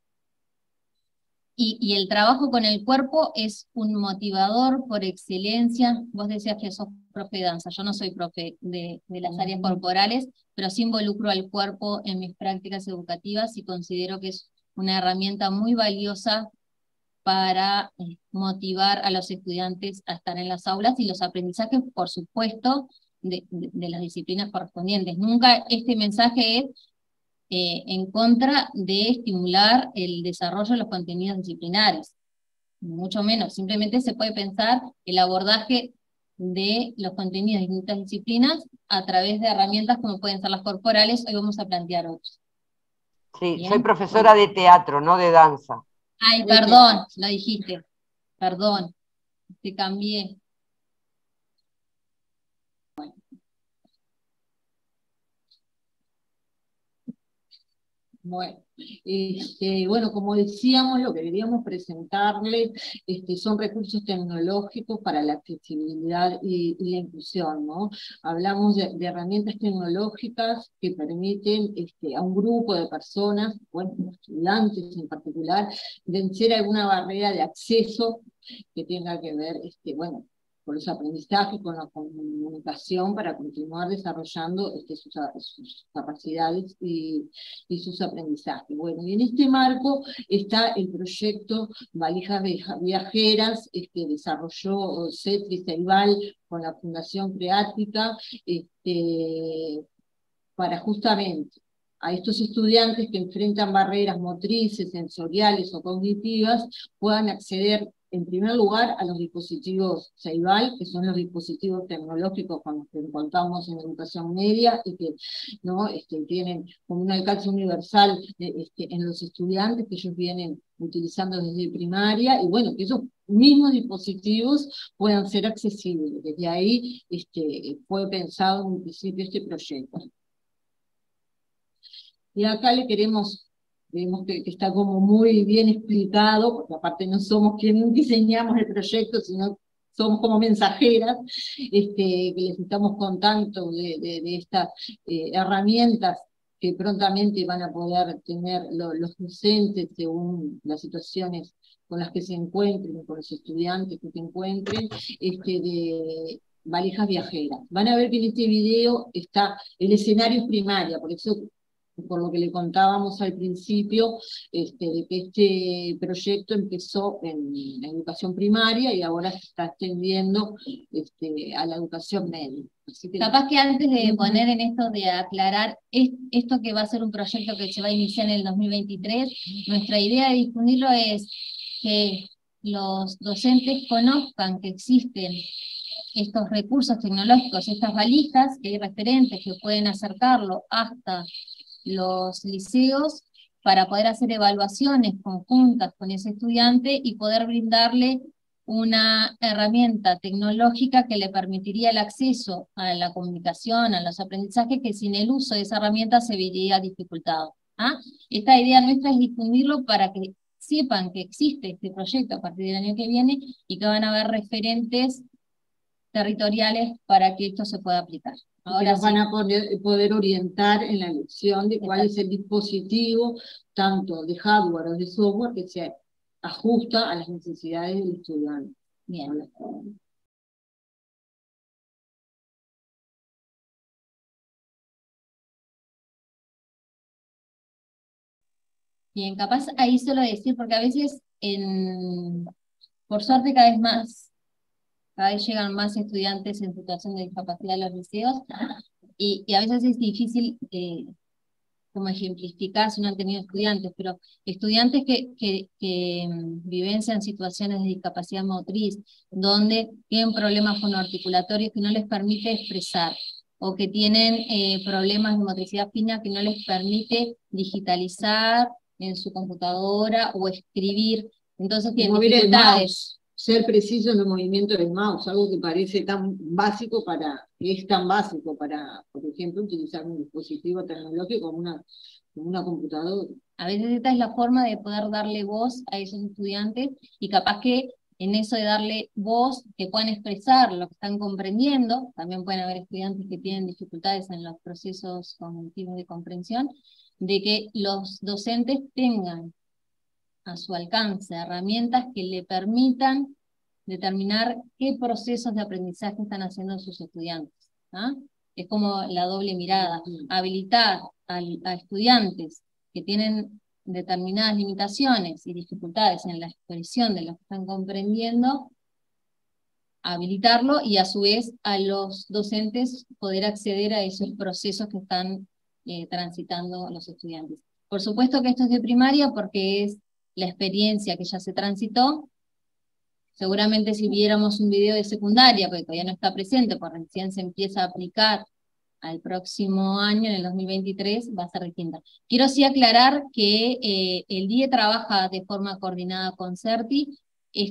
[SPEAKER 3] Y, y el trabajo con el cuerpo es un motivador por excelencia. Vos decías que sos profe de danza, yo no soy profe de, de las áreas corporales, pero sí involucro al cuerpo en mis prácticas educativas y considero que es una herramienta muy valiosa para motivar a los estudiantes a estar en las aulas y los aprendizajes, por supuesto, de, de, de las disciplinas correspondientes. Nunca este mensaje es eh, en contra de estimular el desarrollo de los contenidos disciplinares, mucho menos. Simplemente se puede pensar el abordaje de los contenidos de distintas disciplinas a través de herramientas como pueden ser las corporales. Hoy vamos a plantear otros.
[SPEAKER 5] Sí,
[SPEAKER 3] ¿Bien?
[SPEAKER 5] soy profesora de teatro, no de danza.
[SPEAKER 3] Ay, perdón, lo dijiste. Perdón, te cambié. Bueno.
[SPEAKER 4] Bueno, este, bueno, como decíamos, lo que queríamos presentarles este, son recursos tecnológicos para la accesibilidad y, y la inclusión, ¿no? Hablamos de, de herramientas tecnológicas que permiten este, a un grupo de personas, bueno, estudiantes en particular, vencer alguna barrera de acceso que tenga que ver, este, bueno, con los aprendizajes, con la comunicación, para continuar desarrollando este, sus, sus capacidades y, y sus aprendizajes. Bueno, y en este marco está el proyecto Valijas Viajeras, que este, desarrolló Cetri Ceibal con la Fundación Creática, este, para justamente a estos estudiantes que enfrentan barreras motrices, sensoriales o cognitivas, puedan acceder en primer lugar a los dispositivos Ceibal, que son los dispositivos tecnológicos con los que contamos en educación media y que ¿no? este, tienen como un alcance universal este, en los estudiantes que ellos vienen utilizando desde primaria, y bueno, que esos mismos dispositivos puedan ser accesibles. Desde ahí este, fue pensado en principio este proyecto. Y acá le queremos... Vemos que, que está como muy bien explicado, porque aparte no somos quienes diseñamos el proyecto, sino somos como mensajeras, este, que les estamos contando de, de, de estas eh, herramientas que prontamente van a poder tener lo, los docentes según las situaciones con las que se encuentren, con los estudiantes que se encuentren, este, de valijas viajeras. Van a ver que en este video está el escenario primaria, por eso por lo que le contábamos al principio, este, de que este proyecto empezó en, en educación primaria y ahora se está extendiendo este, a la educación media. Así que...
[SPEAKER 3] Capaz que antes de poner en esto de aclarar es, esto que va a ser un proyecto que se va a iniciar en el dos mil veintitrés, nuestra idea de difundirlo es que los docentes conozcan que existen estos recursos tecnológicos, estas valijas, que hay referentes que pueden acercarlo hasta los liceos para poder hacer evaluaciones conjuntas con ese estudiante y poder brindarle una herramienta tecnológica que le permitiría el acceso a la comunicación, a los aprendizajes, que sin el uso de esa herramienta se vería dificultado. ¿Ah? Esta idea nuestra es difundirlo para que sepan que existe este proyecto a partir del año que viene y que van a haber referentes territoriales para que esto se pueda aplicar.
[SPEAKER 4] Ahora nos sí. van a poder, poder orientar en la elección de cuál es el dispositivo, tanto de hardware o de software, que se ajusta a las necesidades del estudiante.
[SPEAKER 3] Bien. Bien, capaz ahí solo decir, porque a veces en, Por suerte cada vez más, cada vez llegan más estudiantes en situación de discapacidad a los liceos, y, y a veces es difícil eh, como ejemplificar si no han tenido estudiantes, pero estudiantes que, que, que mm, vivencian situaciones de discapacidad motriz, donde tienen problemas fonoarticulatorios que no les permite expresar, o que tienen eh, problemas de motricidad fina que no les permite digitalizar en su computadora o escribir, entonces tienen
[SPEAKER 4] Mover el
[SPEAKER 3] dificultades.
[SPEAKER 4] mouse, ser preciso en el movimiento del mouse, algo que parece tan básico para, que es tan básico para, por ejemplo, utilizar un dispositivo tecnológico como una, como una computadora.
[SPEAKER 3] A veces esta es la forma de poder darle voz a esos estudiantes, y capaz que en eso de darle voz, que puedan expresar lo que están comprendiendo, también pueden haber estudiantes que tienen dificultades en los procesos cognitivos de comprensión, de que los docentes tengan a su alcance herramientas que le permitan determinar qué procesos de aprendizaje están haciendo sus estudiantes. ¿Ah? Es como la doble mirada, habilitar al, a estudiantes que tienen determinadas limitaciones y dificultades en la expresión de lo que están comprendiendo, habilitarlo, y a su vez a los docentes poder acceder a esos procesos que están eh, transitando los estudiantes. Por supuesto que esto es de primaria porque es la experiencia que ya se transitó. Seguramente si viéramos un video de secundaria, porque todavía no está presente, porque recién se empieza a aplicar al próximo año, en el dos mil veintitrés, va a ser distinta. Quiero sí aclarar que eh, el D I E trabaja de forma coordinada con CERTI. Es,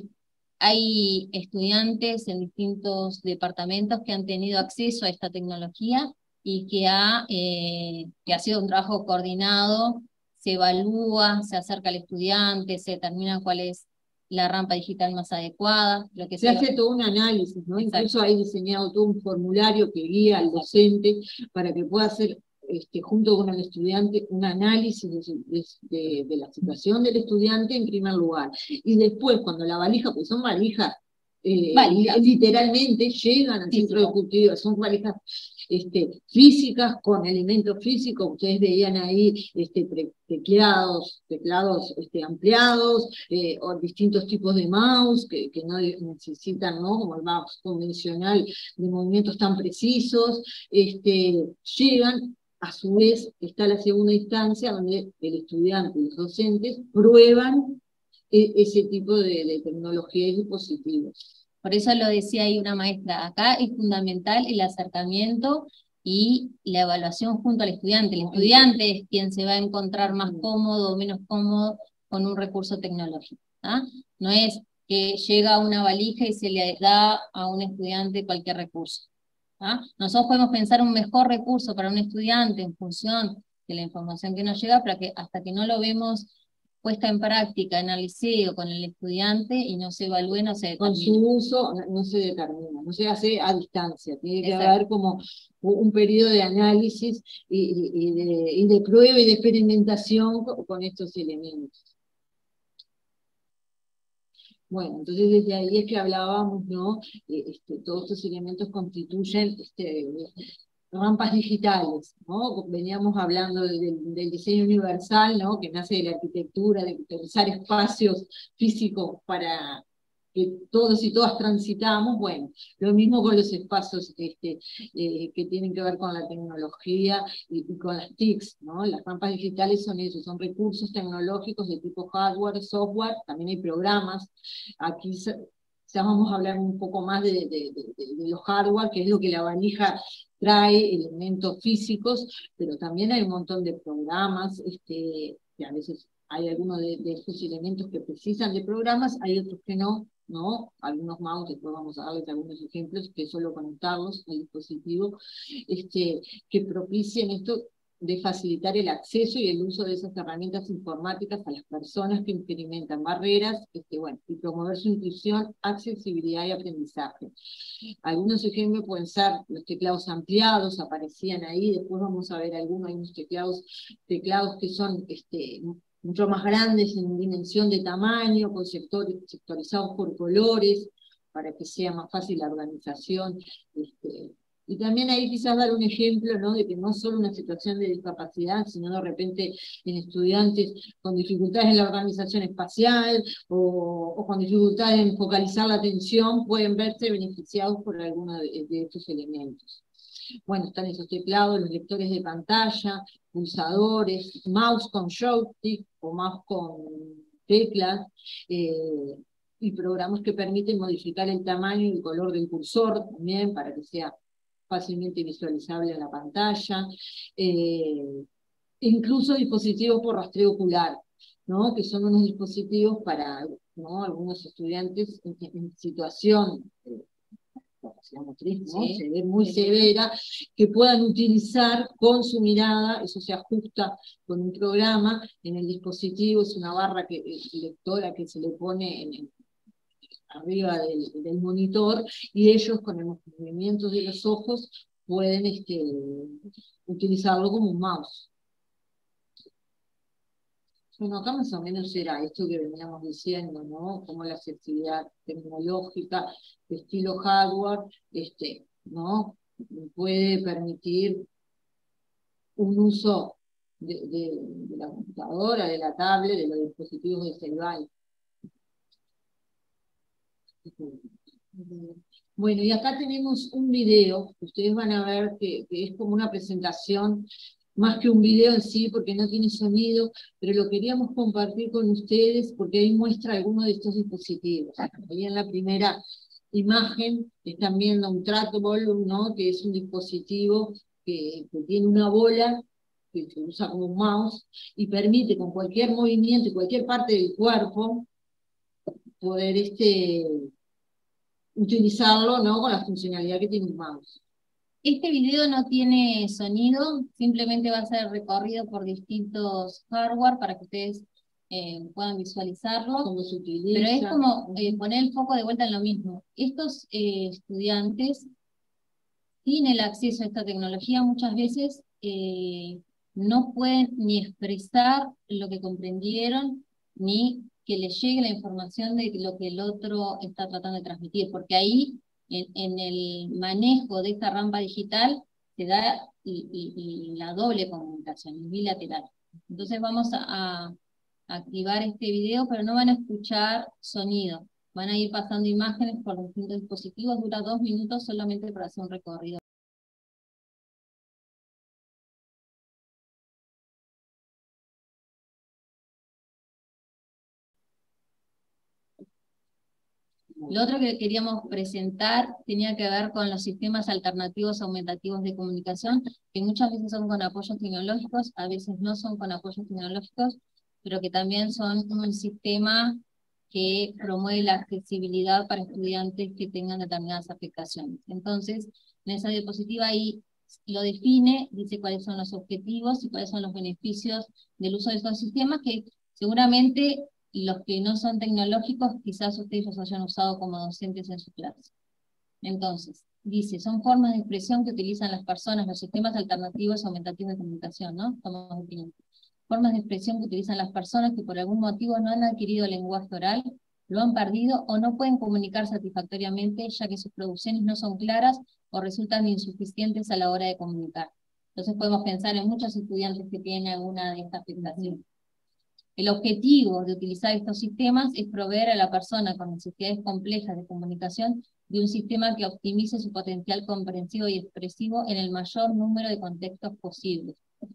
[SPEAKER 3] hay estudiantes en distintos departamentos que han tenido acceso a esta tecnología y que ha, eh, que ha sido un trabajo coordinado. Se evalúa, se acerca al estudiante, se determina cuál es la rampa digital más adecuada. Lo que
[SPEAKER 4] se hace todo un análisis, ¿no? Exacto. Incluso hay diseñado todo un formulario que guía al docente para que pueda hacer, este, junto con el estudiante, un análisis de, de, de, de la situación del estudiante en primer lugar. Y después, cuando la valija, pues son valijas, eh, valijas. literalmente llegan al centro ejecutivo, son valijas Este, físicas, con elementos físicos. Ustedes veían ahí este, teclados, teclados este, ampliados, eh, o distintos tipos de mouse que, que no necesitan, ¿no?, como el mouse convencional, de movimientos tan precisos. Este, llegan, a su vez, está la segunda instancia donde el estudiante y los docentes prueban e ese tipo de, de tecnología y dispositivos.
[SPEAKER 3] Por eso lo decía ahí una maestra, acá es fundamental el acercamiento y la evaluación junto al estudiante. El estudiante es quien se va a encontrar más cómodo o menos cómodo con un recurso tecnológico. ¿Ah? No es que llega una valija y se le da a un estudiante cualquier recurso. ¿Ah? Nosotros podemos pensar un mejor recurso para un estudiante en función de la información que nos llega, pero que hasta que no lo vemos puesta en práctica en el liceo con el estudiante y no se evalúe, no se determina.
[SPEAKER 4] Con su uso no se determina, no se hace a distancia, tiene que Exacto. haber como un periodo de análisis y, y, y, de, y de prueba y de experimentación con, con estos elementos. Bueno, entonces desde ahí es que hablábamos, ¿no? Este, todos estos elementos constituyen este, rampas digitales, ¿no? Veníamos hablando del, del diseño universal, ¿no?, que nace de la arquitectura, de utilizar espacios físicos para que todos y todas transitamos. Bueno, lo mismo con los espacios este, eh, que tienen que ver con la tecnología y, y con las T I Cs, ¿no? Las rampas digitales son eso, son recursos tecnológicos de tipo hardware, software, también hay programas. Aquí ya vamos a hablar un poco más de, de, de, de los hardware, que es lo que la valija trae, elementos físicos, pero también hay un montón de programas, este, que a veces hay algunos de, de estos elementos que precisan de programas, hay otros que no, ¿no? Algunos mouse, después vamos a darles algunos ejemplos, que es solo conectarlos al dispositivo, este, que propicien esto de facilitar el acceso y el uso de esas herramientas informáticas a las personas que experimentan barreras, este, bueno, y promover su inclusión, accesibilidad y aprendizaje. Algunos ejemplos pueden ser los teclados ampliados, aparecían ahí, después vamos a ver algunos, hay unos teclados, teclados que son este, mucho más grandes en dimensión de tamaño, con sector, sectorizados por colores, para que sea más fácil la organización, este, Y también ahí quizás dar un ejemplo, ¿no?, de que no solo una situación de discapacidad, sino de repente en estudiantes con dificultades en la organización espacial o, o con dificultades en focalizar la atención, pueden verse beneficiados por alguno de, de estos elementos. Bueno, están esos teclados, los lectores de pantalla, pulsadores, mouse con joystick o mouse con teclas, eh, y programas que permiten modificar el tamaño y el color del cursor también para que sea fácilmente visualizable en la pantalla, eh, incluso dispositivos por rastreo ocular, ¿no?, que son unos dispositivos para, ¿no?, algunos estudiantes en, en situación de capacidad motriz, ¿no?,
[SPEAKER 3] Sí,
[SPEAKER 4] se ve muy
[SPEAKER 3] sí,
[SPEAKER 4] severa, que puedan utilizar con su mirada, eso se ajusta con un programa en el dispositivo, es una barra que, lectora que se le pone en el arriba del, del monitor, y ellos con los movimientos de los ojos pueden este, utilizarlo como un mouse. Bueno, acá más o menos era esto que veníamos diciendo, ¿no?, como la accesibilidad tecnológica de estilo hardware, este, ¿no?, puede permitir un uso de, de, de la computadora, de la tablet, de los dispositivos de celular. Bueno, y acá tenemos un video, que ustedes van a ver que, que es como una presentación, más que un video en sí, porque no tiene sonido, pero lo queríamos compartir con ustedes porque ahí muestra algunos de estos dispositivos. Ahí en la primera imagen están viendo un trackball, ¿no?, que es un dispositivo que, que tiene una bola que se usa como un mouse y permite con cualquier movimiento y cualquier parte del cuerpo poder este, utilizarlo, ¿no?, con la funcionalidad que tiene un mouse.
[SPEAKER 3] Este video no tiene sonido, simplemente va a ser recorrido por distintos hardware para que ustedes eh, puedan visualizarlo.
[SPEAKER 4] Cómo se utiliza.
[SPEAKER 3] Pero es como eh, poner el foco de vuelta en lo mismo. Estos eh, estudiantes, sin el acceso a esta tecnología, muchas veces eh, no pueden ni expresar lo que comprendieron, ni que les llegue la información de lo que el otro está tratando de transmitir, porque ahí, en, en el manejo de esta rampa digital, se da y, y, y la doble comunicación, el bilateral. Entonces vamos a, a activar este video, pero no van a escuchar sonido. Van a ir pasando imágenes por distintos dispositivos, dura dos minutos solamente para hacer un recorrido. Lo otro que queríamos presentar tenía que ver con los sistemas alternativos aumentativos de comunicación, que muchas veces son con apoyos tecnológicos, a veces no son con apoyos tecnológicos, pero que también son un sistema que promueve la accesibilidad para estudiantes que tengan determinadas aplicaciones. Entonces, en esa diapositiva ahí lo define, dice cuáles son los objetivos y cuáles son los beneficios del uso de estos sistemas, que seguramente los que no son tecnológicos quizás ustedes los hayan usado como docentes en su clase. Entonces, dice, son formas de expresión que utilizan las personas, los sistemas alternativos aumentativos de comunicación, ¿no? Estamos definiendo. Formas de expresión que utilizan las personas que por algún motivo no han adquirido lenguaje oral, lo han perdido o no pueden comunicar satisfactoriamente, ya que sus producciones no son claras o resultan insuficientes a la hora de comunicar. Entonces podemos pensar en muchos estudiantes que tienen alguna de estas afectaciones. El objetivo de utilizar estos sistemas es proveer a la persona con necesidades complejas de comunicación de un sistema que optimice su potencial comprensivo y expresivo en el mayor número de contextos posibles.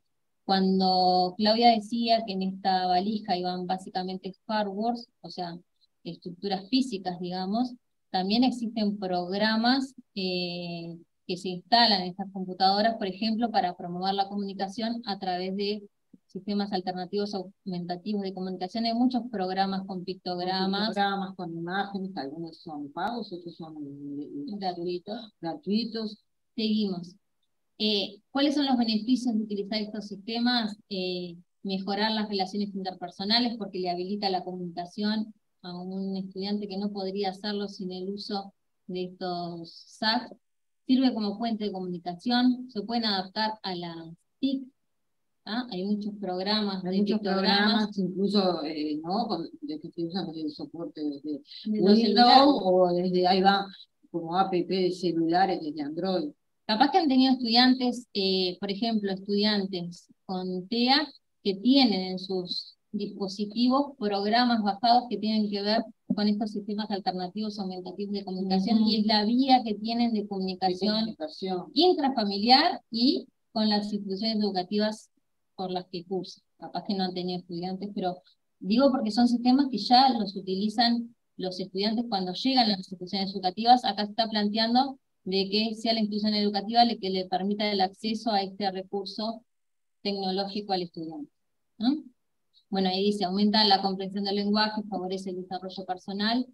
[SPEAKER 3] Cuando Claudia decía que en esta valija iban básicamente hardware, o sea, estructuras físicas, digamos, también existen programas eh, que se instalan en estas computadoras, por ejemplo, para promover la comunicación a través de sistemas alternativos aumentativos de comunicación. Hay muchos programas con pictogramas.
[SPEAKER 4] Con programas con imágenes, algunos son pagos, otros son gratuitos. gratuitos.
[SPEAKER 3] Seguimos. Eh, ¿Cuáles son los beneficios de utilizar estos sistemas? Eh, mejorar las relaciones interpersonales porque le habilita la comunicación a un estudiante que no podría hacerlo sin el uso de estos S A C. Sirve como fuente de comunicación, se pueden adaptar a las T I C. ¿Ah? Hay muchos programas,
[SPEAKER 4] hay
[SPEAKER 3] de
[SPEAKER 4] muchos
[SPEAKER 3] programas,
[SPEAKER 4] programas, incluso, eh, ¿no? Con, de que se usan el soporte desde
[SPEAKER 3] de
[SPEAKER 4] Windows o desde, ahí va, como app de celulares desde Android.
[SPEAKER 3] Capaz que han tenido estudiantes, eh, por ejemplo, estudiantes con T E A que tienen en sus dispositivos programas bajados que tienen que ver con estos sistemas alternativos aumentativos de comunicación, uh-huh. y es la vía que tienen de comunicación, de comunicación intrafamiliar y con las instituciones educativas por las que cursan. Capaz que no han tenido estudiantes, pero digo porque son sistemas que ya los utilizan los estudiantes cuando llegan a las instituciones educativas. Acá se está planteando de que sea la institución educativa la que le permita el acceso a este recurso tecnológico al estudiante, ¿no? Bueno, ahí dice, aumenta la comprensión del lenguaje, favorece el desarrollo personal.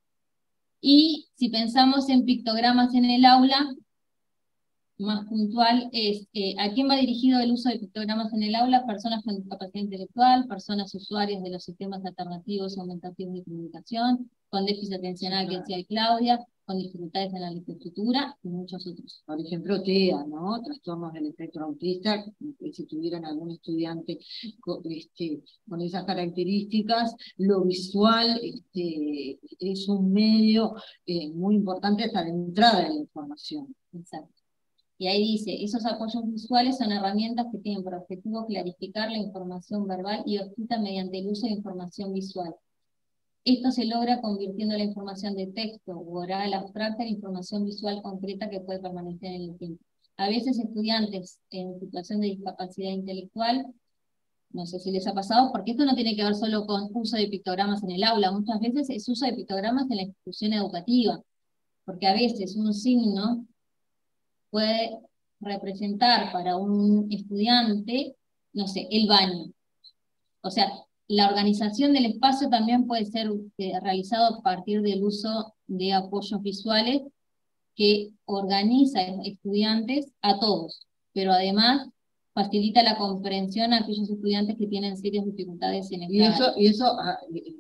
[SPEAKER 3] Y si pensamos en pictogramas en el aula, más puntual es, eh, ¿a quién va dirigido el uso de pictogramas en el aula? Personas con discapacidad intelectual, personas usuarias de los sistemas alternativos aumentativos de comunicación, con déficit atencional, que decía Claudia, con dificultades en la lectoescritura y muchos otros.
[SPEAKER 4] Por ejemplo, T E A, ¿no? Trastornos del espectro autista, si tuvieran algún estudiante con, este, con esas características, lo visual este, es un medio eh, muy importante hasta la entrada de la información.
[SPEAKER 3] Exacto. Y ahí dice, esos apoyos visuales son herramientas que tienen por objetivo clarificar la información verbal y escrita mediante el uso de información visual. Esto se logra convirtiendo la información de texto u oral abstracta en información visual concreta que puede permanecer en el tiempo. A veces estudiantes en situación de discapacidad intelectual, no sé si les ha pasado, porque esto no tiene que ver solo con uso de pictogramas en el aula, muchas veces es uso de pictogramas en la institución educativa, porque a veces un signo puede representar para un estudiante, no sé, el baño. O sea, la organización del espacio también puede ser eh, realizado a partir del uso de apoyos visuales que organiza a estudiantes a todos, pero además facilita la comprensión a aquellos estudiantes que tienen serias dificultades en esta
[SPEAKER 4] y eso, y eso ah,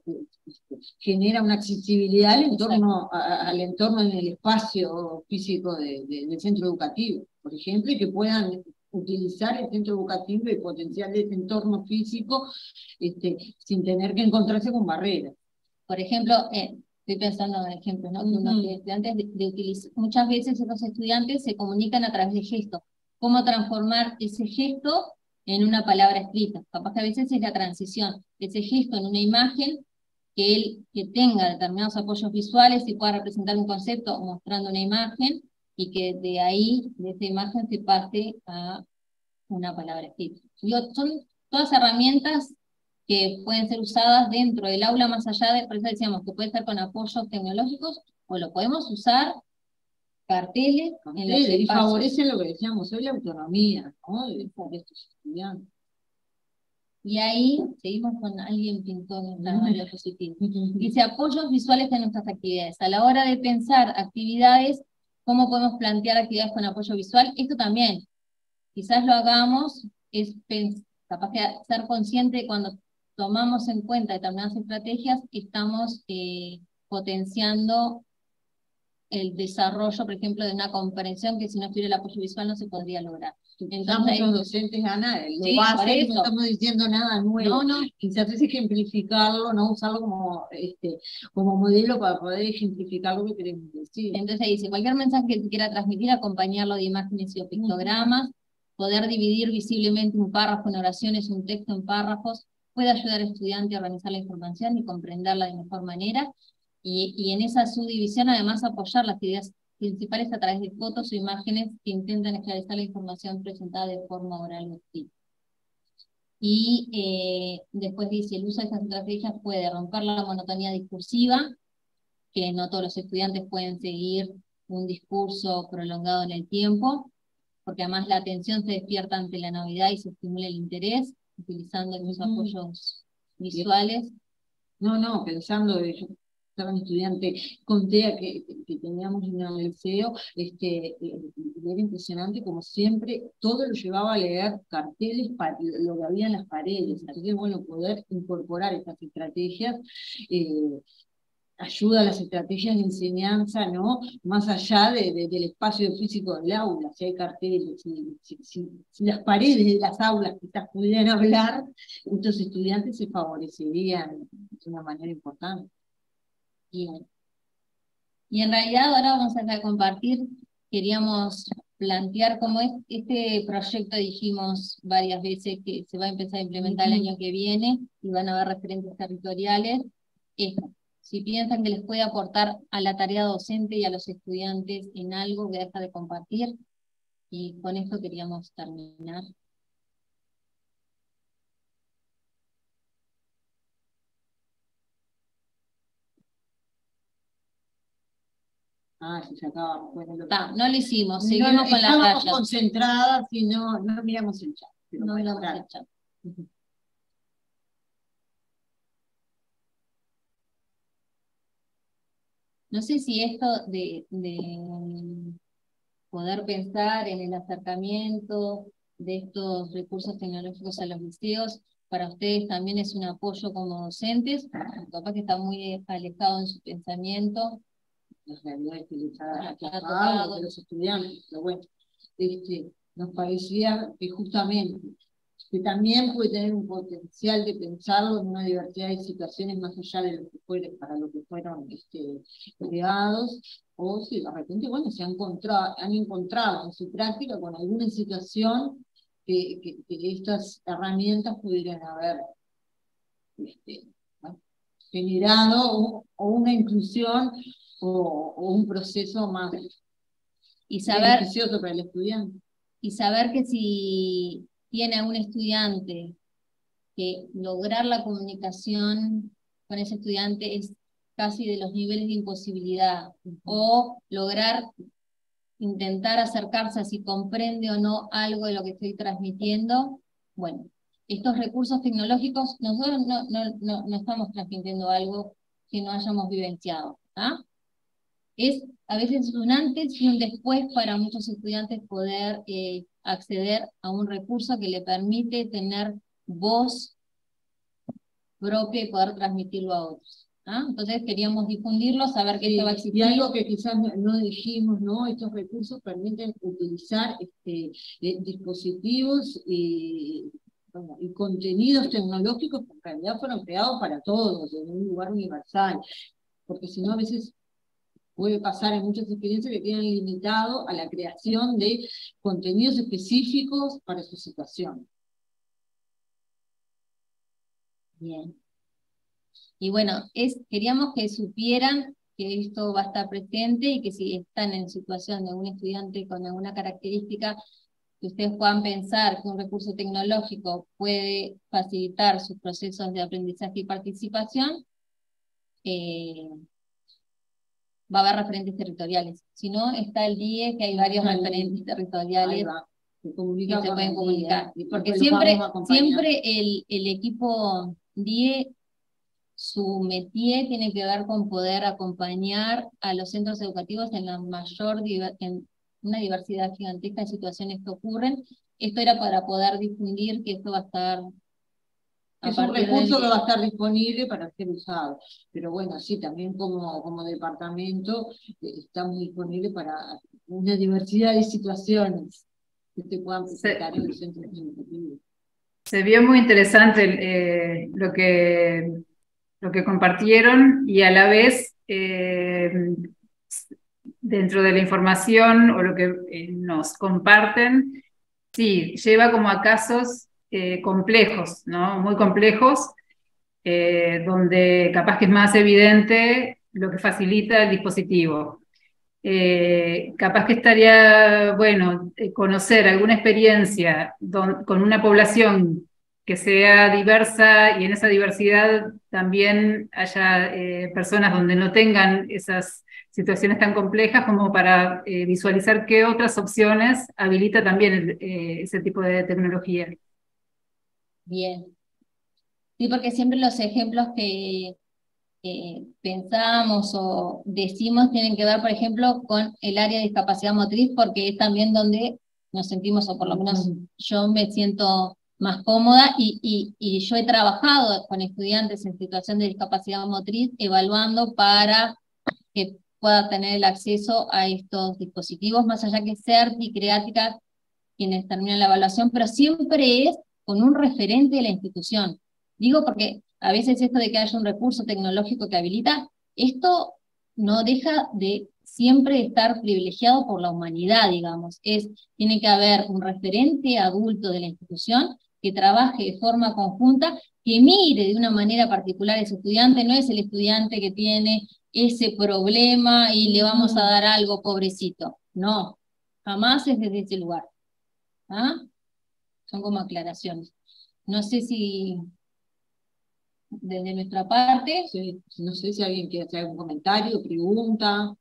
[SPEAKER 4] genera una accesibilidad al entorno, a, al entorno en el espacio físico de, de, del centro educativo, por ejemplo, y que puedan utilizar el centro educativo y potenciar ese entorno físico este, sin tener que encontrarse con barreras.
[SPEAKER 3] Por ejemplo, eh, estoy pensando en ejemplos, ¿no? Uh-huh. Los estudiantes de, de utilizar, muchas veces esos estudiantes se comunican a través de gestos. ¿Cómo transformar ese gesto en una palabra escrita? Capaz que a veces es la transición, ese gesto en una imagen, que él que tenga determinados apoyos visuales y pueda representar un concepto mostrando una imagen, y que de ahí, de esa imagen, se pase a una palabra escrita. Digo, son todas herramientas que pueden ser usadas dentro del aula, más allá de, por eso decíamos, que puede ser con apoyos tecnológicos, o lo podemos usar carteles,
[SPEAKER 4] carteles en los y favorecen lo que decíamos hoy, la autonomía, ¿no? de, de estos estudiantes.
[SPEAKER 3] Y ahí seguimos con alguien pintó en la diapositiva. Dice, apoyos visuales en nuestras actividades. A la hora de pensar actividades, ¿cómo podemos plantear actividades con apoyo visual? Esto también, quizás lo hagamos, es capaz de ser consciente cuando tomamos en cuenta determinadas estrategias, estamos eh, potenciando el desarrollo, por ejemplo, de una comprensión que si no tuviera el apoyo visual no se podría lograr.
[SPEAKER 4] Entonces, los docentes, Ana, lo sí, base, no estamos diciendo nada nuevo, no, no. Quizás es ejemplificarlo, no usarlo como, este, como modelo para poder ejemplificar lo que queremos decir.
[SPEAKER 3] Entonces dice, cualquier mensaje que se quiera transmitir, acompañarlo de imágenes y o pictogramas, uh-huh. poder dividir visiblemente un párrafo en oraciones, un texto en párrafos, puede ayudar al estudiante a organizar la información y comprenderla de mejor manera, y, y en esa subdivisión además apoyar las ideas principales a través de fotos o imágenes que intentan esclarecer la información presentada de forma oral o escrita. Y eh, después dice, el uso de estas estrategias puede romper la monotonía discursiva, que no todos los estudiantes pueden seguir un discurso prolongado en el tiempo, porque además la atención se despierta ante la novedad y se estimula el interés, utilizando esos mm. apoyos visuales.
[SPEAKER 4] No, no, pensando de ello. Estaba un estudiante con T E A que, que teníamos en el liceo, este, era impresionante, como siempre, todo lo llevaba a leer carteles, para, lo que había en las paredes. Entonces, bueno, poder incorporar estas estrategias eh, ayuda a las estrategias de enseñanza, ¿no? Más allá de, de, del espacio físico del aula, si hay carteles, si, si, si, si las paredes de las aulas quizás pudieran hablar, estos estudiantes se favorecerían de una manera importante.
[SPEAKER 3] Bien. Y en realidad ahora vamos a compartir, queríamos plantear cómo es este proyecto, dijimos varias veces que se va a empezar a implementar el año que viene, y van a haber referentes territoriales. Esto, si piensan que les puede aportar a la tarea docente y a los estudiantes en algo que deja de compartir, y con esto queríamos terminar.
[SPEAKER 4] Ah, sí, se acaba. Bueno, lo...
[SPEAKER 3] Ta, no lo hicimos, seguimos
[SPEAKER 4] no,
[SPEAKER 3] con las
[SPEAKER 4] estábamos
[SPEAKER 3] rayas.
[SPEAKER 4] concentradas y no, no miramos el chat.
[SPEAKER 3] No miramos el chat.
[SPEAKER 4] Uh-huh.
[SPEAKER 3] No sé si esto de, de poder pensar en el acercamiento de estos recursos tecnológicos a los liceos, para ustedes también es un apoyo como docentes, capaz que está muy alejado en su pensamiento.
[SPEAKER 4] Las realidades que les ha tocado de los estudiantes, pero bueno, este, nos parecía que justamente que también puede tener un potencial de pensarlo en una diversidad de situaciones más allá de lo que fueron, para lo que fueron este, creados, o si de repente, bueno, se han encontrado, han encontrado en su práctica con alguna situación que, que, que estas herramientas pudieran haber este, ¿no? generado o, o una inclusión o, o un proceso más
[SPEAKER 3] y saber,
[SPEAKER 4] beneficioso para el estudiante.
[SPEAKER 3] Y saber que si tiene a un estudiante que lograr la comunicación con ese estudiante es casi de los niveles de imposibilidad, uh-huh. o lograr intentar acercarse a si comprende o no algo de lo que estoy transmitiendo, bueno, estos recursos tecnológicos, nosotros no, no, no, no estamos transmitiendo algo que no hayamos vivenciado, ¿ah? Es a veces un antes y un después para muchos estudiantes poder eh, acceder a un recurso que le permite tener voz propia y poder transmitirlo a otros. ¿Ah? Entonces queríamos difundirlo, saber que
[SPEAKER 4] sí,
[SPEAKER 3] esto va a existir.
[SPEAKER 4] Y algo que quizás no dijimos, ¿no? Estos recursos permiten utilizar este, eh, dispositivos y, bueno, y contenidos tecnológicos que en realidad fueron creados para todos, en un lugar universal. Porque si no, a veces puede pasar en muchas experiencias que tienen limitado a la creación de contenidos específicos para su situación.
[SPEAKER 3] Bien. Y bueno, es, queríamos que supieran que esto va a estar presente y que si están en situación de un estudiante con alguna característica, que ustedes puedan pensar que un recurso tecnológico puede facilitar sus procesos de aprendizaje y participación, eh, va a haber referentes territoriales. Si no, está el D I E, que hay varios sí, referentes territoriales
[SPEAKER 4] se
[SPEAKER 3] que se pueden comunicar.
[SPEAKER 4] D I E,
[SPEAKER 3] porque siempre, siempre el, el equipo D I E, su métier tiene que ver con poder acompañar a los centros educativos en la mayor, en una diversidad gigantesca de situaciones que ocurren. Esto era para poder difundir que esto va a estar...
[SPEAKER 4] Es un recurso que va a estar disponible para ser usado. Pero bueno, sí, también como, como departamento eh, está muy disponible para una diversidad de situaciones que se puedan presentar en los centros educativos.
[SPEAKER 2] Se vio muy interesante eh, lo que... lo que compartieron, y a la vez eh, dentro de la información o lo que eh, nos comparten, sí, lleva como a casos eh, complejos, ¿no? Muy complejos, eh, donde capaz que es más evidente lo que facilita el dispositivo. Eh, capaz que estaría bueno eh, conocer alguna experiencia don, con una población que sea diversa y en esa diversidad también haya eh, personas donde no tengan esas situaciones tan complejas, como para eh, visualizar qué otras opciones habilita también el, eh, ese tipo de tecnología.
[SPEAKER 3] Bien. Sí, porque siempre los ejemplos que eh, pensamos o decimos tienen que ver, por ejemplo, con el área de discapacidad motriz, porque es también donde nos sentimos, o por lo menos yo me siento más cómoda, y, y, y yo he trabajado con estudiantes en situación de discapacidad motriz, evaluando para que pueda tener el acceso a estos dispositivos, más allá que CERT y CREATICA quienes terminan la evaluación, pero siempre es con un referente de la institución. Digo porque a veces esto de que haya un recurso tecnológico que habilita, esto no deja de siempre estar privilegiado por la humanidad, digamos. Es, tiene que haber un referente adulto de la institución que trabaje de forma conjunta, que mire de una manera particular a ese estudiante, no es el estudiante que tiene ese problema y le vamos a dar algo, pobrecito. No, jamás es desde ese lugar. ¿Ah? Son como aclaraciones. No sé si desde nuestra parte...
[SPEAKER 4] Sí, no sé si alguien quiere hacer algún comentario, pregunta.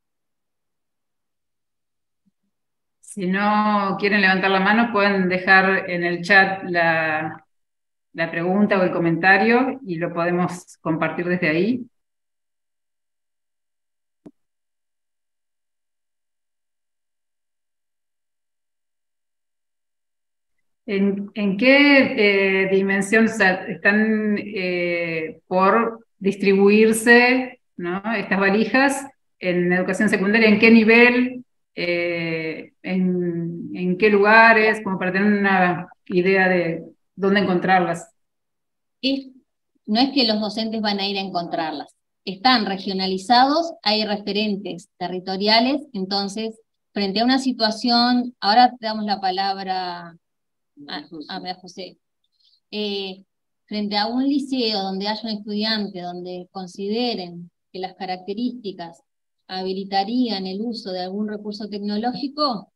[SPEAKER 2] Si no quieren levantar la mano, pueden dejar en el chat la, la pregunta o el comentario y lo podemos compartir desde ahí. ¿En, en qué eh, dimensión, o sea, están eh, por distribuirse, ¿no?, estas valijas en educación secundaria? ¿En qué nivel? Eh, en, ¿En qué lugares? Como para tener una idea de dónde encontrarlas.
[SPEAKER 3] Es, no es que los docentes van a ir a encontrarlas. Están regionalizados, hay referentes territoriales, entonces, frente a una situación, ahora te damos la palabra... a, a José, eh, frente a un liceo donde haya un estudiante donde consideren que las características habilitarían el uso de algún recurso tecnológico,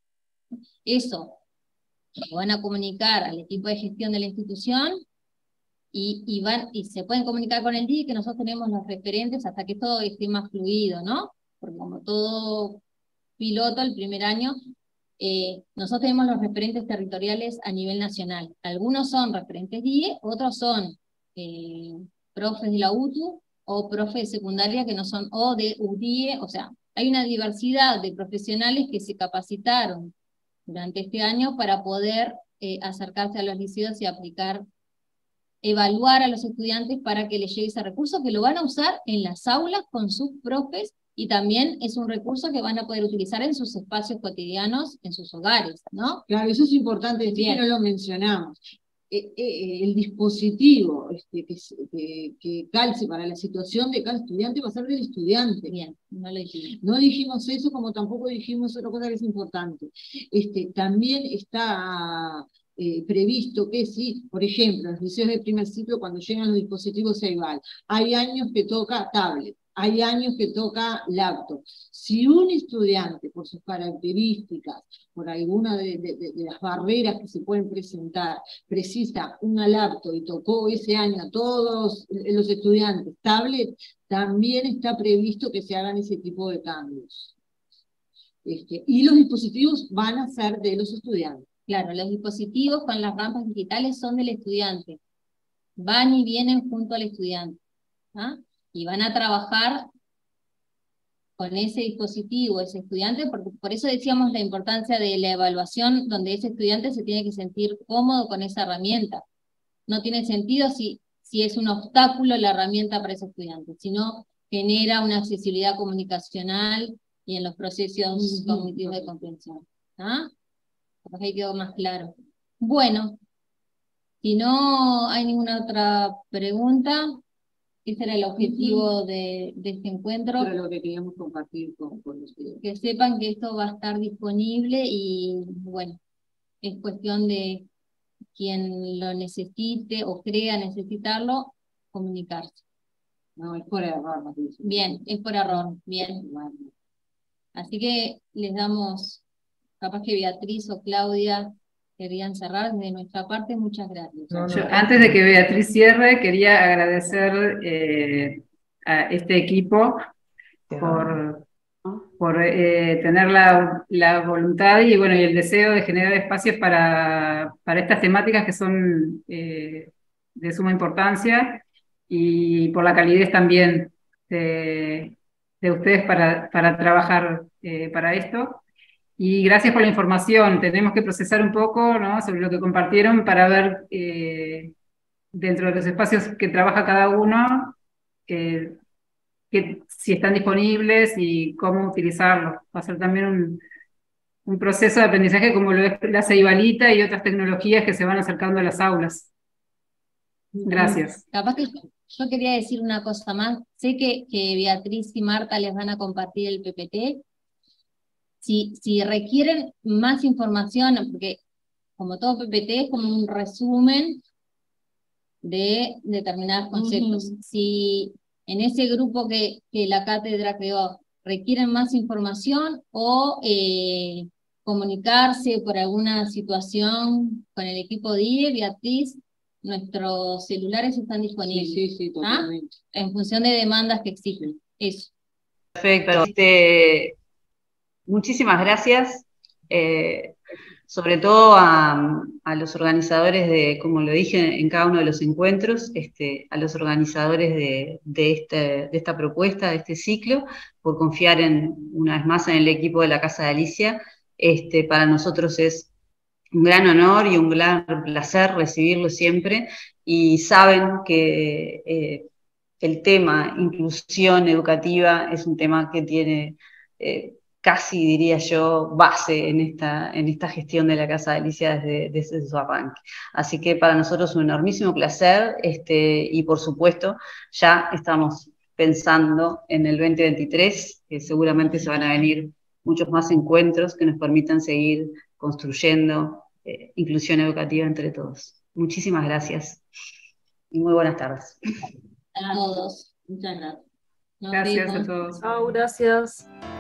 [SPEAKER 3] eso lo van a comunicar al equipo de gestión de la institución y, y, van, y se pueden comunicar con el D I E, que nosotros tenemos los referentes hasta que todo esté más fluido, ¿no? Porque como todo piloto el primer año, Eh, nosotros tenemos los referentes territoriales a nivel nacional. Algunos son referentes D I E, otros son eh, profes de la U T U o profes de secundaria que no son o de U D I E, o sea, hay una diversidad de profesionales que se capacitaron durante este año para poder eh, acercarse a los liceos y aplicar, evaluar a los estudiantes para que les llegue ese recurso, que lo van a usar en las aulas con sus profes. Y también es un recurso que van a poder utilizar en sus espacios cotidianos, en sus hogares, ¿no?
[SPEAKER 4] Claro, eso es importante decir, que no lo mencionamos. Eh, eh, el dispositivo este, que, que, que calce para la situación de cada estudiante va a ser del estudiante.
[SPEAKER 3] Bien, no lo dijimos.
[SPEAKER 4] No dijimos eso, como tampoco dijimos otra cosa que es importante. Este, también está eh, previsto que si, por ejemplo, en los liceos de primer ciclo, cuando llegan los dispositivos EIVAL, hay años que toca tablet, hay años que toca laptop. Si un estudiante, por sus características, por alguna de, de, de las barreras que se pueden presentar, precisa una laptop y tocó ese año a todos los estudiantes tablet, también está previsto que se hagan ese tipo de cambios. Este, y los dispositivos van a ser de los estudiantes.
[SPEAKER 3] Claro, los dispositivos con las rampas digitales son del estudiante. Van y vienen junto al estudiante. ¿Ah? Y van a trabajar con ese dispositivo, ese estudiante, porque por eso decíamos la importancia de la evaluación, donde ese estudiante se tiene que sentir cómodo con esa herramienta. No tiene sentido si, si es un obstáculo la herramienta para ese estudiante, sino genera una accesibilidad comunicacional y en los procesos mm-hmm. cognitivos de comprensión. ¿Ah? Por ahí quedó más claro. Bueno, si no hay ninguna otra pregunta... Ese era el objetivo de, de este encuentro.
[SPEAKER 4] Era lo que queríamos compartir con, con ustedes.
[SPEAKER 3] Que sepan que esto va a estar disponible y, bueno, es cuestión de quien lo necesite o crea necesitarlo, comunicarse.
[SPEAKER 4] No, es por error. No,
[SPEAKER 3] bien, es por error, bien. Así que les damos, capaz que Beatriz o Claudia querían cerrar. De nuestra parte, muchas gracias.
[SPEAKER 2] No, no. Yo, antes de que Beatriz cierre, quería agradecer eh, a este equipo por, por eh, tener la, la voluntad y, bueno, y el deseo de generar espacios para, para estas temáticas que son eh, de suma importancia, y por la calidez también de, de ustedes para, para trabajar eh, para esto. Y gracias por la información. Tenemos que procesar un poco, ¿no?, sobre lo que compartieron para ver eh, dentro de los espacios que trabaja cada uno, eh, que, si están disponibles y cómo utilizarlos. Va a ser también un, un proceso de aprendizaje como lo es la Ceibalita y otras tecnologías que se van acercando a las aulas. Gracias.
[SPEAKER 3] Capaz que yo quería decir una cosa más. Sé que, que Beatriz y Marta les van a compartir el P P T. si, si requieren más información, porque como todo P P T es como un resumen de determinados conceptos. Uh-huh. Si en ese grupo que, que la cátedra creó requieren más información o eh, comunicarse por alguna situación con el equipo D I E, Beatriz, nuestros celulares están disponibles.
[SPEAKER 4] Sí, sí, sí, totalmente.
[SPEAKER 3] ¿Ah? En función de demandas que exigen. Eso.
[SPEAKER 1] Perfecto. Este, muchísimas gracias. Eh, sobre todo a, a los organizadores de, como lo dije en cada uno de los encuentros, este, a los organizadores de, de, este, de esta propuesta, de este ciclo, por confiar en, una vez más en el equipo de la Casa de Alicia. Este, para nosotros es un gran honor y un gran placer recibirlo siempre, y saben que eh, el tema inclusión educativa es un tema que tiene... Eh, casi, diría yo, base en esta, en esta gestión de la Casa de Alicia desde, desde su arranque. Así que para nosotros es un enormísimo placer, este, y por supuesto ya estamos pensando en el veinte veintitrés, que seguramente se van a venir muchos más encuentros que nos permitan seguir construyendo eh, inclusión educativa entre todos. Muchísimas gracias y muy buenas tardes.
[SPEAKER 3] A todos. Muchas gracias.
[SPEAKER 2] Gracias a todos.
[SPEAKER 6] Chao, gracias.